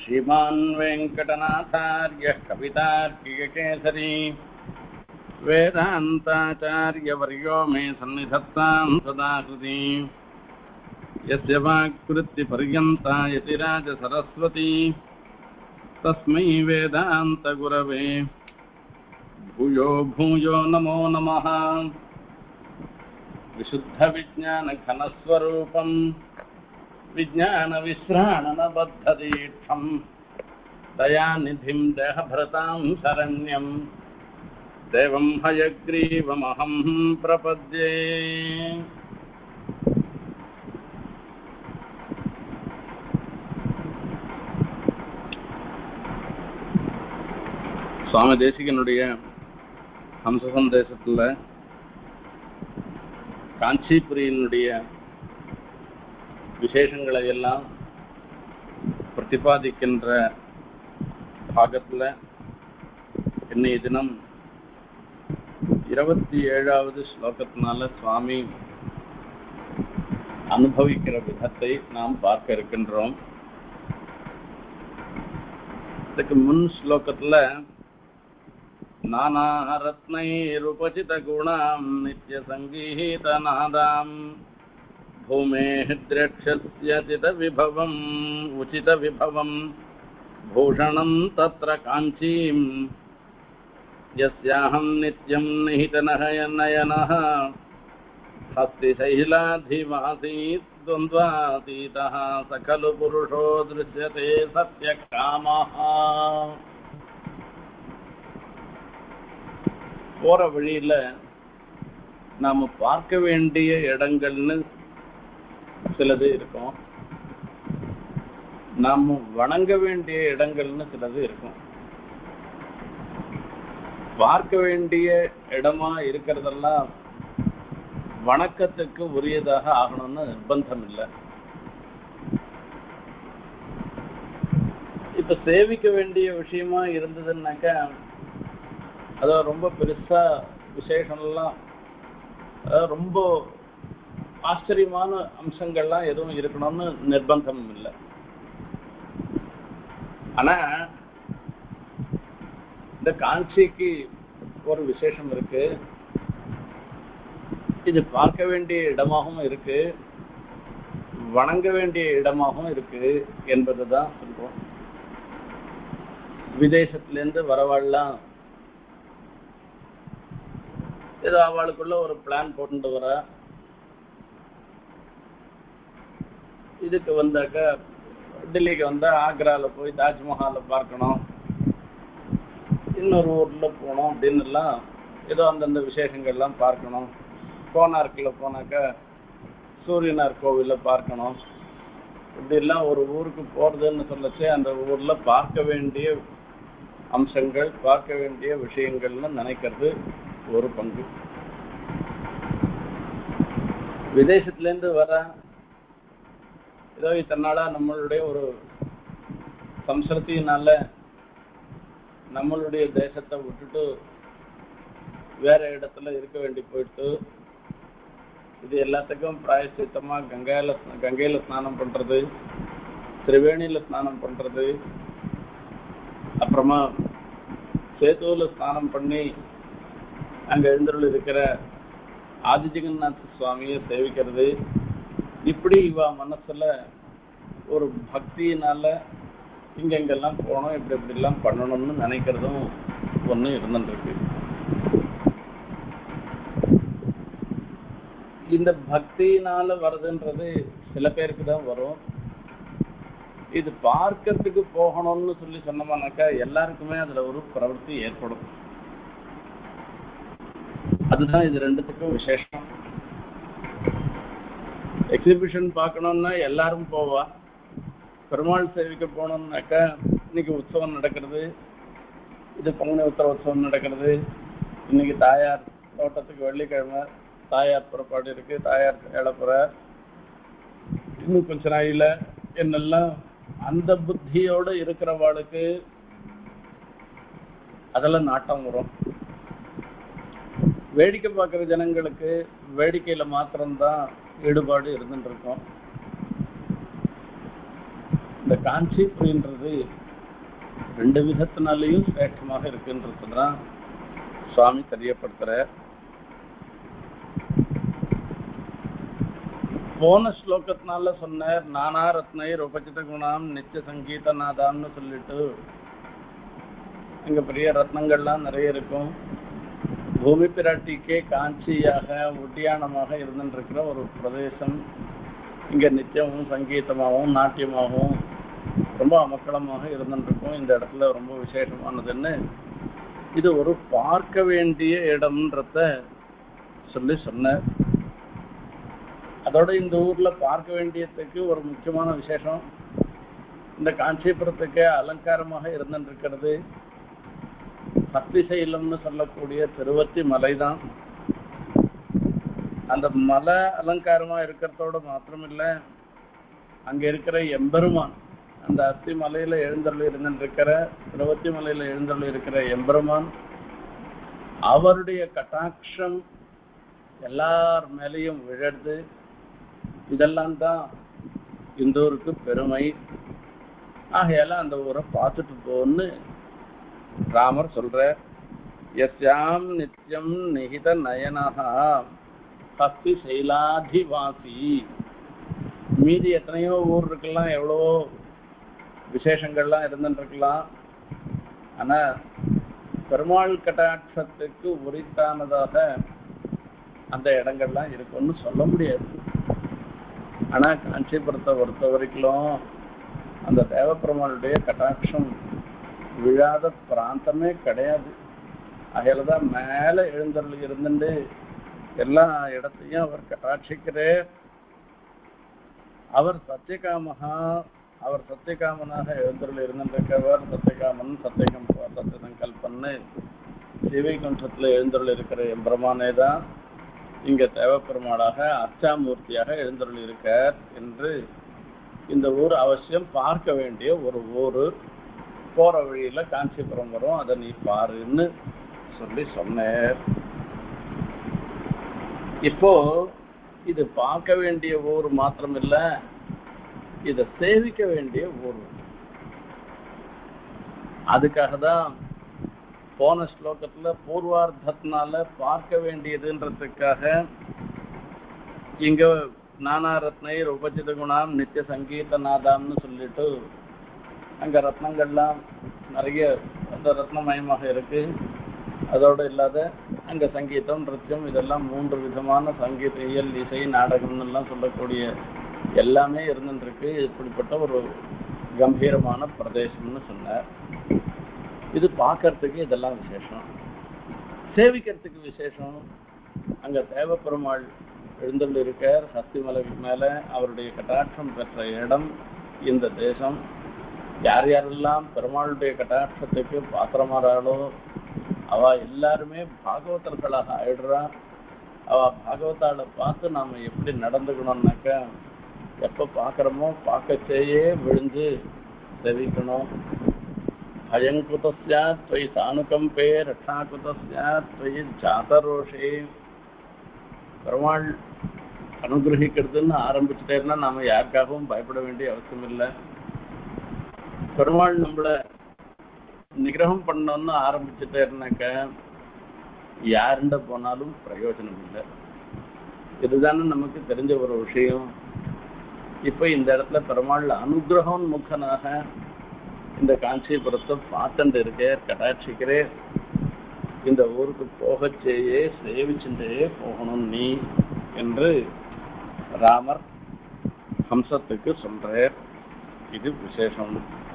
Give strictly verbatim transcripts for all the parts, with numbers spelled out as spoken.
श्रीमान् वेङ्कटनाथार्यः कवितार्किककेसरी वेदान्ताचार्यवर्यो मे सन्निधत्तां सदा हृदि यस्य वाक्कृत्यपर्यन्ता यतिराजसरस्वती तस्मै वेदान्तगुरवे भूयो भूयो नमो नमः। विशुद्धविज्ञानघनस्वरूपं विज्ञानविश्राणनबद्धदीक्षं दयानिधिं देहभृतां शरण्यं देवं हयग्रीवमहं प्रपद्ये। சுவாமி தேசிகனுடைய ஹம்ச சந்தேசத்தில் காஞ்சிபுரியினுடைய விசேஷங்களை எல்லாம் பிரதிபாதிக்கின்ற பாகத்தில் இன்னைய தினம் இருபத்தி ஏழாவது ஸ்லோகத்தினால சுவாமி அனுபவிக்கிற விதத்தை நாம் பார்க்க இருக்கின்றோம். இதுக்கு முன் ஸ்லோகத்தில் நானாரத்னைருபசித குணாம் நித்ய சங்கீத நாதாம் பூமேஹ் திரக்ஷஸ்யதித விபவம் உசித விபவம் பூஷணம் தத்ர காஞ்சீம் யஸ்யாஹம் நித்யம் நிஹிதநயனः ஹஸ்திசைலாதிவாசி துவந்த்வாதீதः சகலு புருஷோ திருஷ்யதே சத்யகாமः. போற வழியில நாம பார்க்க வேண்டிய இடங்கள்னு சிலது இருக்கும், நாம வணங்க வேண்டிய இடங்கள்னு சிலது இருக்கும். பார்க்க வேண்டிய இடமா இருக்கிறதெல்லாம் வணக்கத்துக்கு உரியதாக ஆகணும்னு நிர்பந்தம் இல்லை. இப்ப சேவிக்க வேண்டிய விஷயமா இருந்ததுன்னாக்கா அது ரொம்ப பெருசா விசேஷம்லாம் ரொம்ப ஆச்சரியமான அம்சங்கள்லாம் எதுவும் இருக்கணும்னு நிர்பந்தம் இல்லை. ஆனா இந்த காஞ்சிக்கு ஒரு விசேஷம் இருக்கு, இது பார்க்க வேண்டிய இடமாகவும் இருக்கு, வணங்க வேண்டிய இடமாகவும் இருக்கு என்பதுதான் சொல்றோம். விதேசத்திலேருந்து வரவாள்லாம் ஏதோ அவளுக்குள்ள ஒரு பிளான் போட்டு வர, இதுக்கு வந்தாக்க டெல்லிக்கு வந்தா ஆக்ரால போய் தாஜ்மஹாலை பார்க்கணும், இன்னொரு ஊர்ல போகணும் அப்படின்னு எல்லாம் ஏதோ அந்தந்த விசேஷங்கள்லாம் பார்க்கணும். கோனார்க்கில் போனாக்கா சூரியனார் கோவில பார்க்கணும். இப்படிலாம் ஒரு ஊருக்கு போறதுன்னு சொல்லச்சு அந்த ஊர்ல பார்க்க வேண்டிய அம்சங்கள் பார்க்க வேண்டிய விஷயங்கள்னு நினைக்கிறது ஒரு பங்கு. விதேசத்திலேருந்து வர ஏதோ இத்தனை நாளா நம்மளுடைய ஒரு சம்ஸ்கிருதியினால நம்மளுடைய தேசத்தை விட்டுட்டு வேற இடத்துல இருக்க வேண்டி போயிட்டு இது எல்லாத்துக்கும் பிராயசித்தமா கங்கையில கங்கையில ஸ்நானம் பண்றது, திரிவேணியில ஸ்நானம் பண்றது, அப்புறமா சேத்துவில ஸ்நானம் பண்ணி அங்க எழுந்தருள் இருக்கிற ஆதி ஜெகநாத சுவாமியை சேவிக்கிறது, இப்படி இவ மனசுல ஒரு பக்தியினால இங்கெங்கெல்லாம் போகணும், இப்படி இப்படிலாம் பண்ணணும்னு நினைக்கிறதும் ஒண்ணு இருந்துருக்கு. இந்த பக்தியினால வருதுன்றது சில பேருக்கு தான் வரும். இது பார்க்கறதுக்கு போகணும்னு சொல்லி சொன்னோம்னாக்கா எல்லாருக்குமே அதுல ஒரு பிரவೃತ್ತಿ ஏற்படும். அதுதான் இது ரெண்டுத்துக்கும் விசேஷம். எக்ஸிபிஷன் பார்க்கணும்னா எல்லாரும் போவா, பெருமாள் சேவிக்க போனோம்னாக்கா இன்னைக்கு உற்சவம் நடக்கிறது, இது பங்குனி உத்தர உற்சவம் நடக்கிறது, இன்னைக்கு தாயார் தோட்டத்துக்கு வெள்ளிக்கிழமை தாயார் புறப்பாடு இருக்கு, தாயார் எழப்புற இன்னும் கொஞ்ச நாயில என்னெல்லாம் அந்த புத்தியோட இருக்கிறவாளுக்கு அதெல்லாம் நாட்டம் வரும். வேடிக்கை பார்க்குற ஜனங்களுக்கு வேடிக்கையில மாத்திரம்தான் ஈடுபாடு இருந்துட்டு இருக்கும். இந்த காஞ்சிபுரின்றது ரெண்டு விதத்தினாலேயும் சிரேஷ்டமாக இருக்குன்றதுதான் சுவாமி தெரியப்படுத்துற. போன ஸ்லோகத்தினால சொன்னார் நானா ரத்னைர் உபசித குணாம் நித்திய சங்கீத நாதான்னு சொல்லிட்டு இங்க பெரிய ரத்னங்கள்லாம் நிறைய இருக்கும். பூமி பிராட்டிக்கே காஞ்சியாக உட்டியானமாக இருந்துருக்கிற ஒரு பிரதேசம். இங்க நித்தியமும் சங்கீதமாகவும் நாட்டியமாகவும் ரொம்ப அமக்களமாக இருந்துருக்கும். இந்த இடத்துல ரொம்ப விசேஷமானதுன்னு இது ஒரு பார்க்க வேண்டிய இடம்ன்றத சொல்லி சொன்ன. அதோட இந்த ஊர்ல பார்க்க வேண்டியதுக்கு ஒரு முக்கியமான விசேஷம், இந்த காஞ்சிபுரத்துக்கு அலங்காரமாக இருந்துருக்கிறது சக்திசைலம்னு சொல்லக்கூடிய திருவத்தி மலை தான். அந்த மலை அலங்காரமா இருக்கிறதோட மாத்திரமில்ல, அங்க இருக்கிற எம்பெருமான் அந்த அத்தி மலையில எழுந்தருள் இருந்திருக்கிற திருவத்தி மலையில எழுந்தருள் இருக்கிற எம்பெருமான் அவருடைய கட்டாட்சம் எல்லார் மேலையும் விழறது. இதெல்லாம் தான் இந்த ஊருக்கு பெருமை. ஆகையால அந்த ஊரை பார்த்துட்டு போன்னு ராமர் சொல்ற. யஸ்யாம் நித்யம் நிகித நயனஹா ஹஸ்தி சைலாதிவாசி. மீதி எத்தனையோ ஊர் இருக்கலாம், எவ்வளவோ விசேஷங்கள்லாம் இருந்துருக்கலாம். ஆனா பெருமாள் கட்டாட்சத்துக்கு உரித்தானதாக அந்த இடங்கள்லாம் இருக்குன்னு சொல்ல முடியாது. ஆனா காஞ்சிபுரத்தை பொறுத்த வரைக்கும் அந்த தேவப்பெருமாளுடைய கட்டாட்சம் விழாத பிராந்தமே கிடையாது. அதையில்தான் மேல எழுந்தருள் இருந்துட்டு எல்லா இடத்தையும் அவர் கட்டாட்சிக்கிறே. அவர் சத்தியகாமகா, அவர் சத்தியகாமனாக எழுந்தருள் இருந்திருக்கவர். சத்தியகாமன் சத்தியகம் சத்தியசங்கல்பன்னு சிவைகுண்டத்துல எழுந்தருள் இருக்கிற எம்பிரமானே தான் இங்க தேவப்பெருமாளாக அர்ச்சாமூர்த்தியாக எழுந்தருள் இருக்கார் என்று இந்த ஊர் அவசியம் பார்க்க வேண்டிய ஒரு ஊரு. போற வழியில காஞ்சிபுரம் வரும், அதை நீ பாருன்னு சொல்லி சொன்னார். இப்போ இது பார்க்க வேண்டிய ஊர் மாத்திரமில்ல, இதை சேவிக்க வேண்டிய ஊர். அதுக்காக தான் போன ஸ்லோகத்துல பூர்வார்த்தத்தினால பார்க்க வேண்டியதுன்றதுக்காக இங்க நானா ரத்னைர் உபசித குணாம் நித்திய சங்கீத நாதாம்னு சொல்லிட்டு அங்க ரத்னங்கள்லாம் நிறைய அந்த ரத்னமயமாக இருக்கு. அதோடு இல்லாத அங்க சங்கீதம் நிருத்தியம் இதெல்லாம் மூன்று விதமான சங்கீத இயல் இசை நாடகம்னு எல்லாம் சொல்லக்கூடிய எல்லாமே இருந்துருக்கு. இப்படிப்பட்ட ஒரு கம்பீரமான பிரதேசம்னு சொன்னார். இது பார்க்கறதுக்கு இதெல்லாம் விசேஷம், சேவிக்கிறதுக்கு விசேஷம். அங்க தேவப்பெருமாள் எழுந்துள்ள இருக்கார் சக்திமலை மேல. அவருடைய கட்டாட்சம் பெற்ற இடம் இந்த தேசம். யார் யாரெல்லாம் பெருமாளுடைய கட்டாட்சத்துக்கு பாத்திரமாறாளோ அவ எல்லாருமே பாகவதர்களாக ஆயிடுறா. அவ பாகவதால பார்த்து நாம எப்படி நடந்துக்கணும்னாக்க, எப்ப பாக்குறோமோ பார்க்கச்சேயே விழுந்து செவிக்கணும். அயங்குதஸ்யா துவை சானுகம்பே ரட்சாகுதஸ்யா துவை ஜாதரோஷே. பெருமாள் அனுகிரகிக்கிறதுன்னு ஆரம்பிச்சுட்டேன்னா நாம யாருக்காகவும் பயப்பட வேண்டிய அவசியம் இல்லை. பெருமாள் நம்மள நிகிரகம் பண்ணணும்னு ஆரம்பிச்சுட்டேன்னாக்க யாருண்ட போனாலும் பிரயோஜனம் இல்லை. இதுதானே நமக்கு தெரிஞ்ச ஒரு விஷயம். இப்ப இந்த இடத்துல பெருமாள் அனுகிரகம் முகனாக இந்த காஞ்சிபுரத்தை பார்த்துட்டு இருக்கே, கடாட்சிக்கிறே. இந்த ஊருக்கு போகச்சேயே சேவிச்சுட்டே போகணும் நீ என்று ராமர் ஹம்சத்துக்கு சொல்றார். இது விசேஷம்.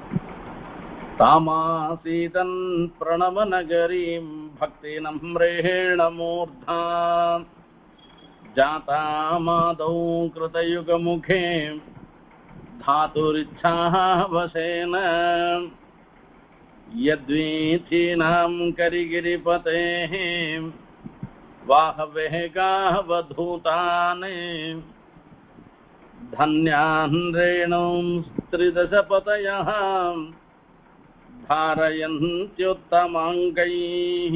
தாமாசீதன் பிரணவ நகரீம் பக்தி நம்ரேண மூர்தா ஜாதாமாதௌ கிருதயுக முகே धातुरिच्छावसेन यद्वीथीनां करिगिरिपतेः वाहवेगावधूतान् धन्यान् रेणुं त्रिदशपतयः धारयन्त्युत्तमाङ्गैः.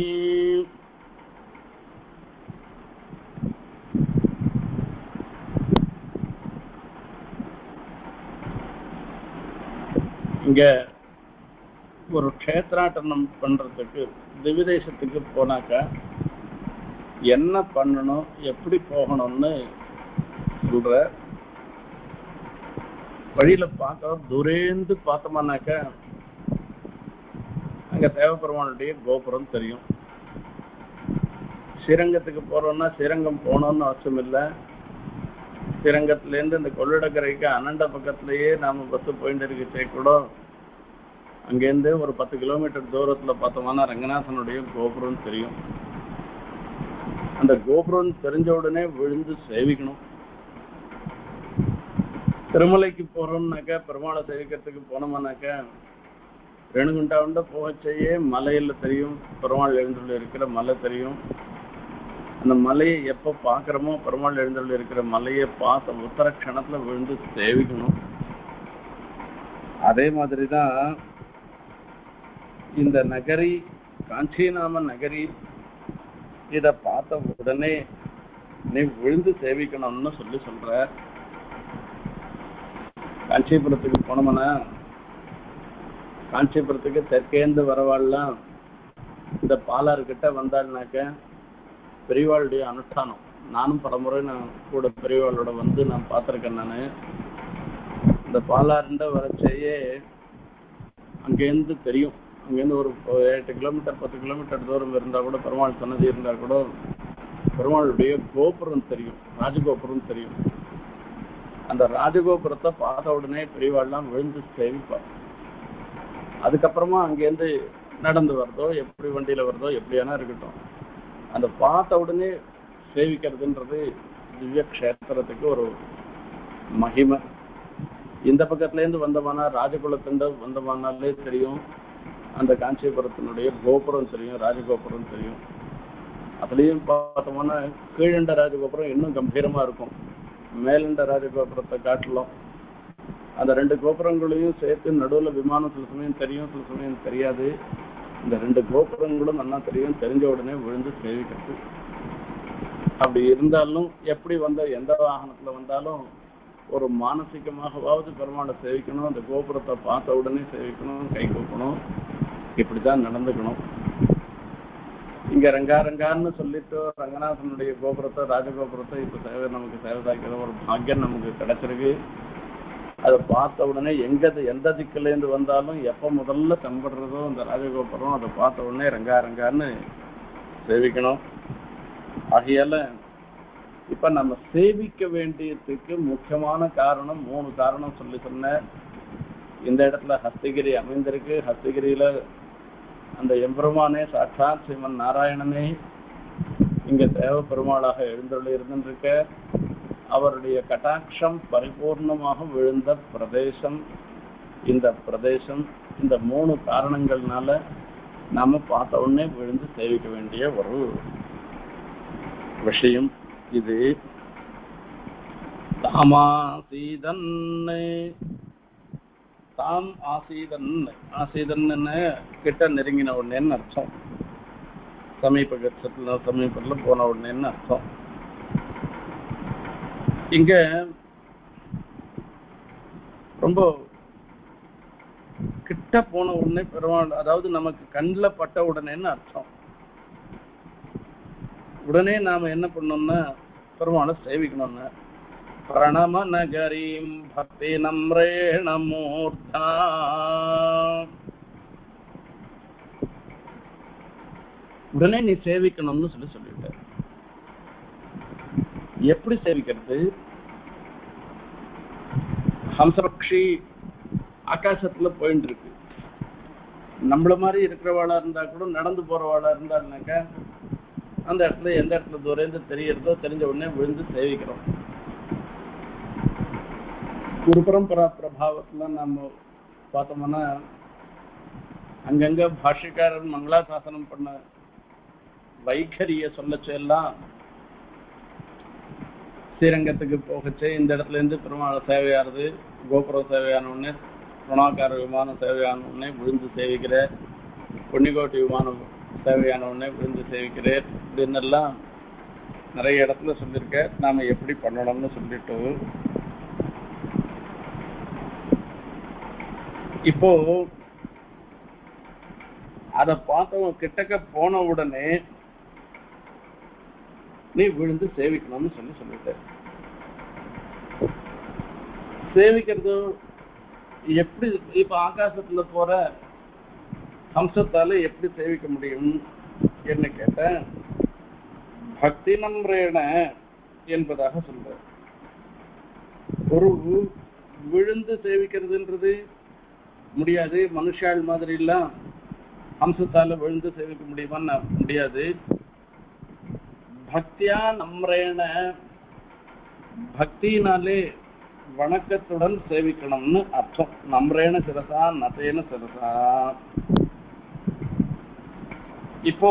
இங்க ஒரு க்ஷேத்ராட்டனம் பண்றதுக்கு திவிதேசத்துக்கு போனாக்கா என்ன பண்ணணும், எப்படி போகணும்னு சொல்ற. வழியில பார்க்க தூரேந்து பார்த்தோம்னாக்க அங்க தேவபெருமானுடைய கோபுரம் தெரியும். ஸ்ரீரங்கத்துக்கு போறோம்னா ஸ்ரீரங்கம் போகணும்னு அவசியம் இல்லை. ஸ்ரீரங்கத்திலேருந்து இந்த கொள்ளிடக்கரைக்கு அனண்ட பக்கத்திலேயே நாம பஸ் போயிட்டு இருக்கச்சே கூட அங்கேருந்து ஒரு பத்து கிலோமீட்டர் தூரத்துல பார்த்தோம்னா ரங்கநாதனுடைய கோபுரம் தெரியும். அந்த கோபுரம் தெரிஞ்ச உடனே விழுந்து சேவிக்கணும். திருமலைக்கு போறோம்னாக்கா பெருமாளை சேவிக்கிறதுக்கு போனோம்னாக்கா ரேணுகுண்டாவுண்ட போகச்சேயே மலையில தெரியும், பெருமாள் எழுந்துள்ள இருக்கிற மலை தெரியும். அந்த மலையை எப்ப பாக்குறோமோ பெருமாள் எழுந்துள்ள இருக்கிற மலையை பார்த்த உத்தர கணத்துல விழுந்து சேவிக்கணும். அதே மாதிரிதான் இந்த நகரி காஞ்சிநாம நகரி இத பார்த்த உடனே நீ விழுந்து சேவிக்கணும்னு சொல்லி சொல்ற. காஞ்சிபுரத்துக்கு போனோம்னா காஞ்சிபுரத்துக்கு தெற்கேந்து வரவாள்லாம் இந்த பாலாறு கிட்ட வந்தாள்னாக்க பெரியவாளுடைய அனுஷ்டானம். நானும் பலமுறை நான் கூட பெரியவாளோட வந்து நான் பார்த்துருக்கேன். நான் இந்த பாலாறுண்ட வரச்சேயே அங்கேருந்து தெரியும். அங்கேருந்து ஒரு எட்டு கிலோமீட்டர் பத்து கிலோமீட்டர் தூரம் இருந்தா கூட பெருமாள் சன்னதி இருந்தா கூட பெருமாளுடைய கோபுரம் தெரியும், ராஜகோபுரம் தெரியும். அந்த ராஜகோபுரத்தை பார்த்த உடனே பெரியவாள்லாம் விழுந்து சேவிப்பார். அதுக்கப்புறமா அங்கேருந்து நடந்து வருதோ எப்படி வண்டியில வருதோ எப்படியானா இருக்கட்டும், அந்த பார்த்த உடனே சேவிக்கிறதுன்றது திவ்ய கஷேத்திரத்துக்கு ஒரு மகிமை. இந்த பக்கத்துல இருந்து வந்தமானா ராஜகுலத்திலிருந்து வந்தமானாலே தெரியும், அந்த காஞ்சிபுரத்தினுடைய கோபுரம் தெரியும், ராஜகோபுரம் தெரியும். அதுலயும் பார்த்தோம்னா கீழண்ட ராஜகோபுரம் இன்னும் கம்பீரமா இருக்கும். மேலண்ட ராஜகோபுரத்தை காட்டலாம். அந்த ரெண்டு கோபுரங்களையும் சேர்த்து நடுவில் விமானம் சில சமயம் தெரியும், சில சமயம் தெரியாது. இந்த ரெண்டு கோபுரங்களும் நல்லா தெரியும். தெரிஞ்ச உடனே விழுந்து சேவிக்கிறது. அப்படி இருந்தாலும் எப்படி வந்த எந்த வாகனத்துல வந்தாலும் ஒரு மானசீகமாகவாவது பெருமாளை சேவிக்கணும். அந்த கோபுரத்தை பார்த்த உடனே சேவிக்கணும், கை கூப்பணும். இப்படிதான் நடந்துக்கணும். இங்க ரங்கா ரங்கான்னு சொல்லிட்டு ரங்கநாதனுடைய கோபுரத்தை ராஜகோபுரத்தை இப்ப சேவை நமக்கு சேவைதாக்கிற ஒரு பாக்கியம் நமக்கு கிடைச்சிருக்கு. அதை பார்த்த உடனே எங்க எந்த திக்குல இருந்து வந்தாலும் எப்ப முதல்ல தம்படுறதோ அந்த ராஜகோபுரம், அதை பார்த்த உடனே ரங்கா ரங்கான்னு சேவிக்கணும். ஆகையால இப்ப நம்ம சேவிக்க வேண்டியதுக்கு முக்கியமான காரணம் மூணு காரணம் சொல்லி சொன்ன. இந்த இடத்துல ஹஸ்தகிரி அமைந்திருக்கு. ஹஸ்தகிரியில அந்த எம்பெருமானே சாட்சாத் சிவன் நாராயணனே இங்க தேவ பெருமாளாக எழுந்தருளி இருந்திருக்க. அவருடைய கட்டாட்சம் பரிபூர்ணமாக விழுந்த பிரதேசம் இந்த பிரதேசம். இந்த மூணு காரணங்கள்னால நாம பார்த்த உடனே விழுந்து சேவிக்க வேண்டிய ஒரு விஷயம் இது. தாமாசீதன் தாம் ஆசீதன் ஆசீதன் கிட்ட நெருங்கின உடனேன்னு அர்த்தம். சமீப கட்சத்துல சமீபத்துல போன உடனேன்னு அர்த்தம். இங்க ரொம்ப கிட்ட போன உடனே பெருமாள், அதாவது நமக்கு கண்ணில் பட்ட உடனேன்னு அர்த்தம். உடனே நாம என்ன பண்ணோம்னா பெருமாளை சேவிக்கணும்னா பிரணம நகரீம் பக்தி நம்ரேண மூர்த்தா. உடனே நீ சேவிக்கணும்னு சொல்லி சொல்லிட்ட. எப்படி சேவிக்கிறது? ஹம்சபக்ஷி ஆகாசத்துல போயிட்டு இருக்கு. நம்மள மாதிரி இருக்கிறவாளா இருந்தா கூட நடந்து போறவாளா இருந்தாருனாக்கா அந்த இடத்துல எந்த இடத்துல தூரந்து தெரியறதோ தெரிஞ்ச உடனே விழுந்து சேவிக்கிறோம். ஒரு பரம்பரா பிரபாவத்துல நம்ம பார்த்தோம்னா அங்கங்க பாஷ்யக்காரர் மங்களாசாசனம் பண்ண வைகரிய சொல்லச்செல்லாம் ஸ்ரீரங்கத்துக்கு போகச்சே இந்த இடத்துல இருந்து பெருமாள் சேவையானது, கோபுரம் சேவையான உடனே புனாக்கார விமானம் சேவையான உடனே விழுந்து சேவிக்கிறேன், பொன்னிக்கோட்டை விமானம் சேவையான உடனே விழுந்து சேவிக்கிறேன். இதுன்னெல்லாம் நிறைய இடத்துல சொல்லியிருக்க. நாம எப்படி பண்ணணும்னு சொல்லிட்டு இப்போ அத பார்த்தவன் கிட்டக்க போன உடனே நீ விழுந்து சேவிக்கணும்னு சொல்லி சொல்லிட்ட. சேவிக்கிறது எப்படி? இப்ப ஆகாசத்துல போற ஹம்சத்தால எப்படி சேவிக்க முடியும் என்ன கேட்ட, பக்தி நம்ரேன என்பதாக சொல்ற. ஒரு விழுந்து சேவிக்கிறதுன்றது முடியாது. மனுஷாள் மாதிரி எல்லாம் ஹம்சத்தால விழுந்து சேவிக்க முடியுமான்னு முடியாது. பக்தியா நம்ரேன, பக்தினாலே வணக்கத்துடன் சேவிக்கணும்னு அர்த்தம். நம்ரேன சிரசா நதேன சிரசா. இப்போ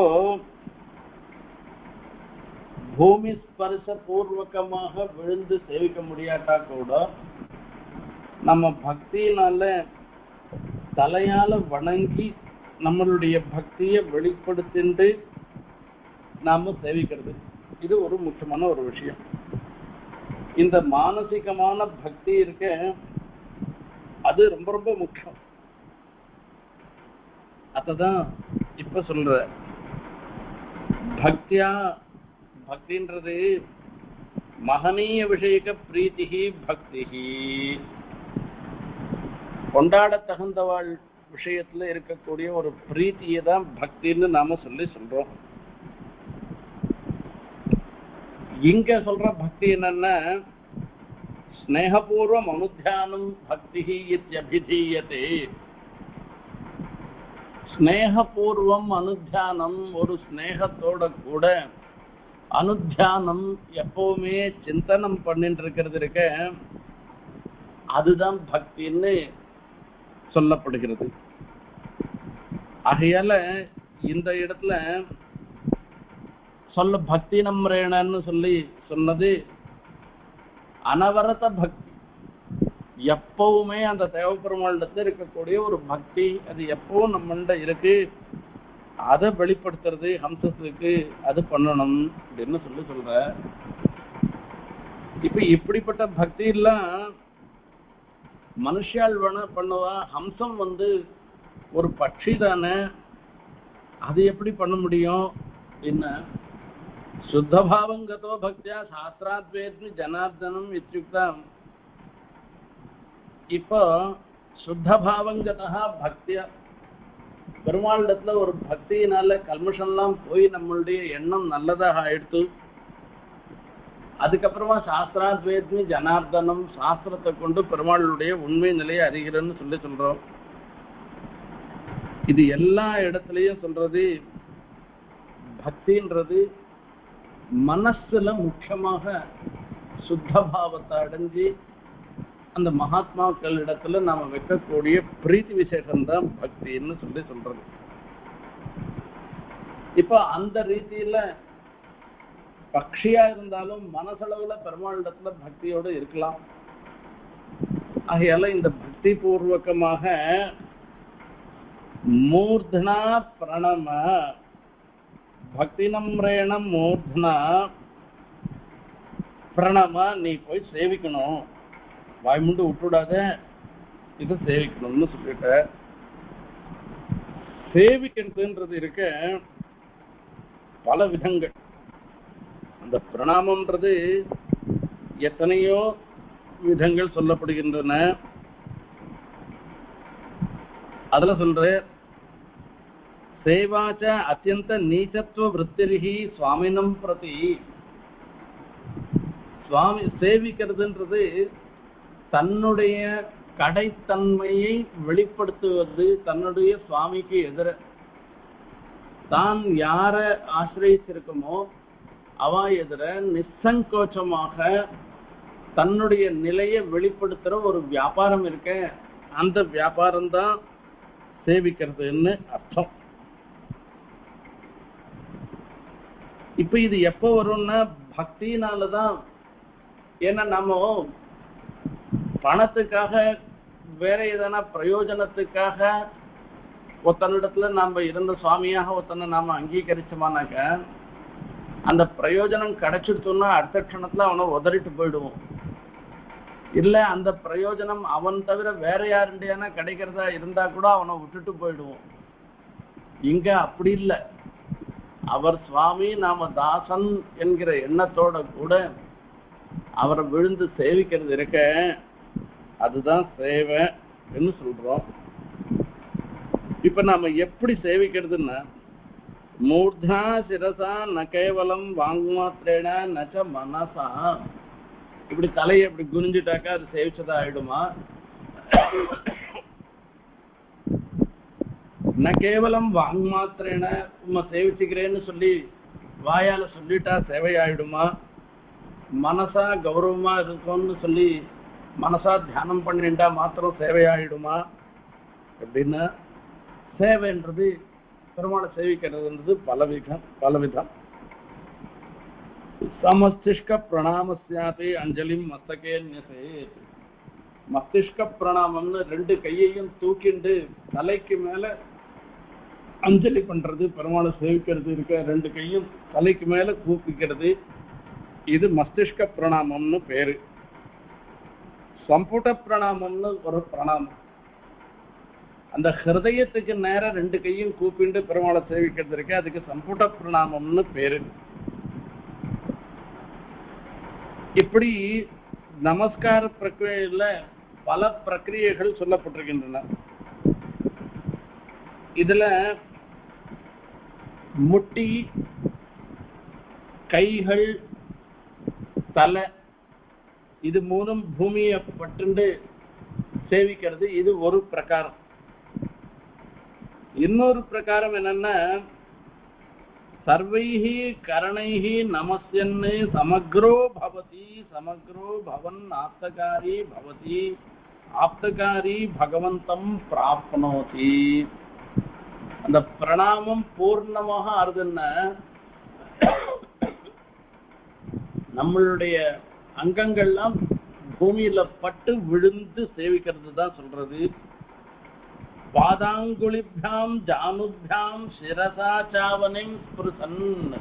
பூமி ஸ்பர்ச பூர்வகமாக விழுந்து சேவிக்க முடியாட்டா கூட நம்ம பக்தியினால தலையால வணங்கி நம்மளுடைய பக்தியை வெளிப்படுத்திட்டு நாம சேவிக்கிறது, இது ஒரு முக்கியமான ஒரு விஷயம். இந்த மானசிகமான பக்தி இருக்க, அது ரொம்ப ரொம்ப முக்கியம். அததான் இப்ப சொல்ற. பக்தியா, பக்தின்றது மகனீய விஷயக்க பிரீத்திகி பக்திகி, கொண்டாட தகுந்தவாள் விஷயத்துல இருக்கக்கூடிய ஒரு பிரீத்தியை தான் பக்தின்னு நாம சொல்லி சொல்றோம். இங்க சொல்ற பக்தி என்னன்னா, ஸ்நேகபூர்வம் அனுத்தியானம் பக்தி இத்யபிதீயதே. ஸ்நேகபூர்வம் அனுத்தியானம், ஒரு ஸ்நேகத்தோட கூட அனுத்தியானம் எப்பவுமே சிந்தனம் பண்ணிட்டு இருக்கிறது இருக்க, அதுதான் பக்தின்னு சொல்லப்படுகிறது. ஆகையால இந்த இடத்துல சொல்ல பக்தி நம்ரேனன்னு சொல்லி சொன்னது அனவரத பக்தி. எப்பவுமே அந்த தேவப்பெருமாளிடத்துல இருக்கக்கூடிய ஒரு பக்தி, அது எப்பவும் நம்மள்ட இருக்கு, அதை வெளிப்படுத்துறது ஹம்சத்துக்கு அது பண்ணணும் அப்படின்னு சொல்லி சொல்ற. இப்ப இப்படிப்பட்ட பக்தி எல்லாம் மனுஷால் வேணா பண்ணுவா. ஹம்சம் வந்து ஒரு பட்சி தானே, அது எப்படி பண்ண முடியும் என்ன? சுத்தபாவங்கதோ பக்தியா சாஸ்திராத்வேத்மி ஜனார்தனம் இத்யுக்தம். இப்போ சுத்தபாவங்கதா பக்தியா, பெருமாளிடத்துல ஒரு பக்தியினால கல்மஷம்லாம் போய் நம்மளுடைய எண்ணம் நல்லதாக ஆயிடுத்து. அதுக்கப்புறமா சாஸ்திராத்வேத்மி ஜனார்தனம், சாஸ்திரத்தை கொண்டு பெருமாளுடைய உண்மை நிலையை அறிகிறன்னு சொல்லி சொல்றோம். இது எல்லா இடத்துலயும் சொல்றது பக்தின்றது மனசுல முக்கியமாக சுத்தபாவத்தை அடைஞ்சி அந்த மகாத்மாக்கள் இடத்துல நாம வைக்கக்கூடிய பிரீத்தி விசேஷம் தான் பக்தின்னு சொல்லி சொல்றது. இப்ப அந்த ரீதியில பக்ஷியா இருந்தாலும் மனசளவுல பெருமாளிடத்துல பக்தியோடு இருக்கலாம். ஆகையால இந்த பக்தி பூர்வகமாக மூர்தனா பிரணம, பக்தி நம்ரேண மூர்தனா பிரணம, நீ போய் சேவிக்கணும், வாய்முண்டு விட்டுடாத, இதை சேவிக்கணும்னு சொல்லிட்ட. சேவிக்கிறதுன்றது இருக்க பல விதங்கள். அந்த பிரணாமம்ன்றது எத்தனையோ விதங்கள் சொல்லப்படுகின்றன. அதுல சொல்ற சேவாச்ச அத்தியந்த நீச்சத்துவ விருத்திரிகி சுவாமினம் பிரதி. சுவாமி சேவிக்கிறதுன்றது தன்னுடைய கடைத்தன்மையை வெளிப்படுத்துவது. தன்னுடைய சுவாமிக்கு எதிர தான் யார ஆசிரியச்சிருக்கமோ அவ எதிர நிசங்கோச்சமாக தன்னுடைய நிலையை வெளிப்படுத்துற ஒரு வியாபாரம் இருக்க, அந்த வியாபாரம் தான் சேவிக்கிறதுன்னு அர்த்தம். இப்ப இது எப்ப வரும்னா பக்தினாலதான். ஏன்னா நம்ம பணத்துக்காக வேற எதனா பிரயோஜனத்துக்காக ஒத்தனிடத்துல நாம இருந்த சுவாமியாக ஒத்தனை நாம அங்கீகரிச்சோமானாக்க அந்த பிரயோஜனம் கிடைச்சிடுத்தோம்னா அடுத்த க்ஷணத்துல அவனை உதறிட்டு போயிடுவோம். இல்ல அந்த பிரயோஜனம் அவன் தவிர வேற யாருண்டியானா கிடைக்கிறதா இருந்தா கூட அவனை விட்டுட்டு போயிடுவோம். இங்க அப்படி இல்லை. அவர் சுவாமி, நாம தாசன் என்கிற எண்ணத்தோட கூட அவரை விழுந்து சேவிக்கிறது இருக்க, அதுதான் சேவை என்று சொல்றோம். இப்ப நாம எப்படி சேவிக்கிறதுன்னா, மூர்தா சிரசா ந கேவலம் வாங்குமாத்திரேன நச்ச மனசா, இப்படி தலையை இப்படி குனிஞ்சுட்டாக்கா அது சேவிச்சதா ஆயிடுமா? ந கேவலம் வாங்குமாத்திரேன, உண்மை சேவிச்சுக்கிறேன்னு சொல்லி வாயால சொல்லிட்டா சேவை ஆயிடுமா? மனசா கௌரவமா இருக்கும்னு சொல்லி மனசா தியானம் பண்ணிட்டா மாத்திரம் சேவை ஆயிடுமா அப்படின்னா, சேவைன்றது பெருமாளை சேவிக்கிறதுன்றது பலவிதம் பலவிதம். சமஸ்திஷ்க பிரணாமஸ்யாதி அஞ்சலிம் மஸ்தகே ன்யசேத். மஸ்திஷ்க பிரணாமம்னு ரெண்டு கையையும் தூக்கிண்டு தலைக்கு மேல அஞ்சலி பண்றது, பெருமாளை சேவிக்கிறது இருக்க, ரெண்டு கையும் தலைக்கு மேல கூப்பிக்கிறது, இது மஸ்திஷ்க பிரணாமம்னு பேரு. சம்புட பிரணாமம்னு ஒரு பிரணாமம், அந்த ஹிருதயத்துக்கு நேரம் ரெண்டு கையும் கூப்பிண்டு பெருமாளை சேவிக்கிறது இருக்கு, அதுக்கு சம்புட பிரணாமம்னு பேரு. இப்படி நமஸ்கார பிரக்கிரியில பல பிரக்கிரியைகள் சொல்லப்பட்டிருக்கின்றன. இதுல முட்டி, கைகள், தலை, இது மூணும் பூமியை பட்டுண்டு சேவிக்கிறது, இது ஒரு பிரகாரம். இன்னொரு பிரகாரம் என்னன்னா, சர்வைஹி கரணைஹி நமஸ்யன்னு சமக்ரோ பவதி, சமக்ரோ பவன் ஆப்தகாரி பவதி, ஆப்தகாரி பகவந்தம் பிராப்னோதி. அந்த பிரணாமம் பூர்ணமாக ஆறுதுன்னா, நம்மளுடைய அங்கங்கள்லாம் பூமியில பட்டு விழுந்து சேவிக்கிறது தான் சொல்றது. பாதாங்குலிபியாம் ஜானுபியாம் சிரசா சாவனம் ஸ்பிருசன்.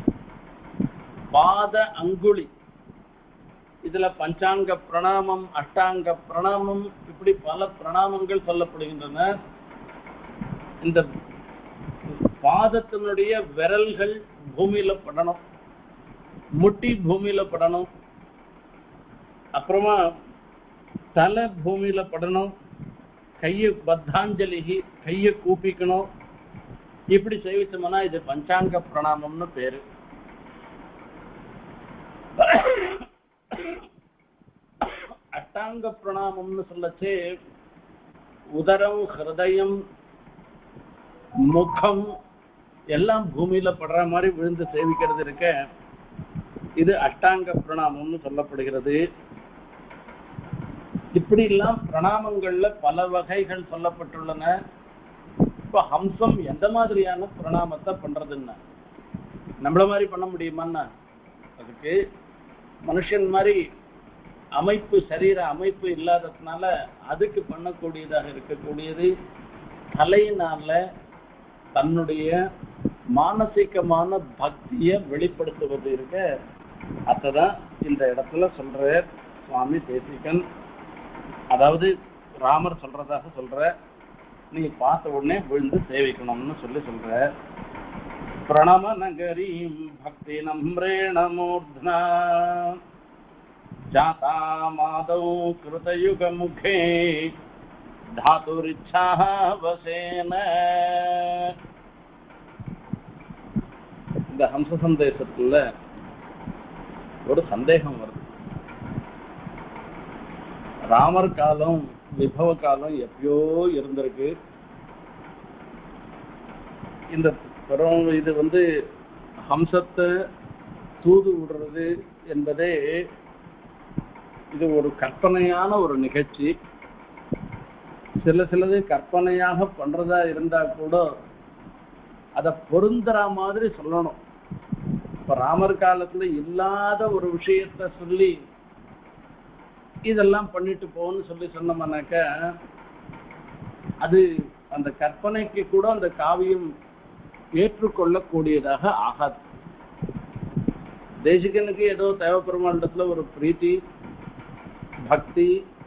பாத அங்குளி, இதுல பஞ்சாங்க பிரணாமம், அஷ்டாங்க பிரணாமம், இப்படி பல பிரணாமங்கள் சொல்லப்படுகின்றன. இந்த பாதத்தினுடைய விரல்கள் பூமியில படணும், முட்டி பூமியில படணும், அப்புறமா தலை பூமியில படணும், கையை பத்தாஞ்சலி, கையை கூப்பிக்கணும். இப்படி சேவிச்சோம்னா இது பஞ்சாங்க பிரணாமம்னு பேரு. அஷ்டாங்க பிரணாமம்னு சொல்லச்சு உதரம், ஹிருதயம், முகம் எல்லாம் பூமியில படுற மாதிரி விழுந்து சேவிக்கிறது இருக்க, இது அஷ்டாங்க பிரணாமம்னு சொல்லப்படுகிறது. இப்படி எல்லாம் பிரணாமங்கள்ல பல வகைகள் சொல்லப்பட்டுள்ளன. இப்ப ஹம்சம் எந்த மாதிரியான பிரணாமத்தை பண்றதுன்னா, நம்மள மாதிரி பண்ண முடியுமான்னா, அதுக்கு மனுஷன் மாதிரி அமைப்பு, சரீர அமைப்பு இல்லாததுனால அதுக்கு பண்ணக்கூடியதாக இருக்கக்கூடியது தலையினால தன்னுடைய மானசீகமான பக்தியை வெளிப்படுத்துவது இருக்க, அதான் இந்த இடத்துல சொல்ற சுவாமி தேசிகன். அதாவது ராமர் சொல்றதாக சொல்ற, நீ பார்த்த உடனே விழுந்து சேவிக்கணும்னு சொல்லி சொல்ற. பிரணம நகரீம் பக்தி நம்ரேண மூர்த்னா ஜாதா மாதௌ கிருதயுக முகே தாதுரிச்சா வசேன. இந்த ஹம்ச சந்தேசத்துல ஒரு சந்தேகம் வருது. ராமர் காலம், விபவ காலம் எப்பயோ இருந்திருக்கு. இந்த இது வந்து ஹம்சத்தை தூது விடுறது என்பதே இது ஒரு கற்பனையான ஒரு நிகழ்ச்சி. சில சிலது கற்பனையாக பண்றதா இருந்தா கூட அதை பொருந்துற மாதிரி சொல்லணும். இப்ப ராமர் காலத்துல இல்லாத ஒரு விஷயத்த சொல்லி இதெல்லாம் பண்ணிட்டு போன்னு சொல்லி சொன்னோம்னாக்க அது அந்த கற்பனைக்கு கூட அந்த காவியம் ஏற்றுக்கொள்ளக்கூடியதாக ஆகாது. தேசிகனுக்கு ஏதோ தேவப்பெருமாண்டத்துல ஒரு பிரீத்தி, பக்தி,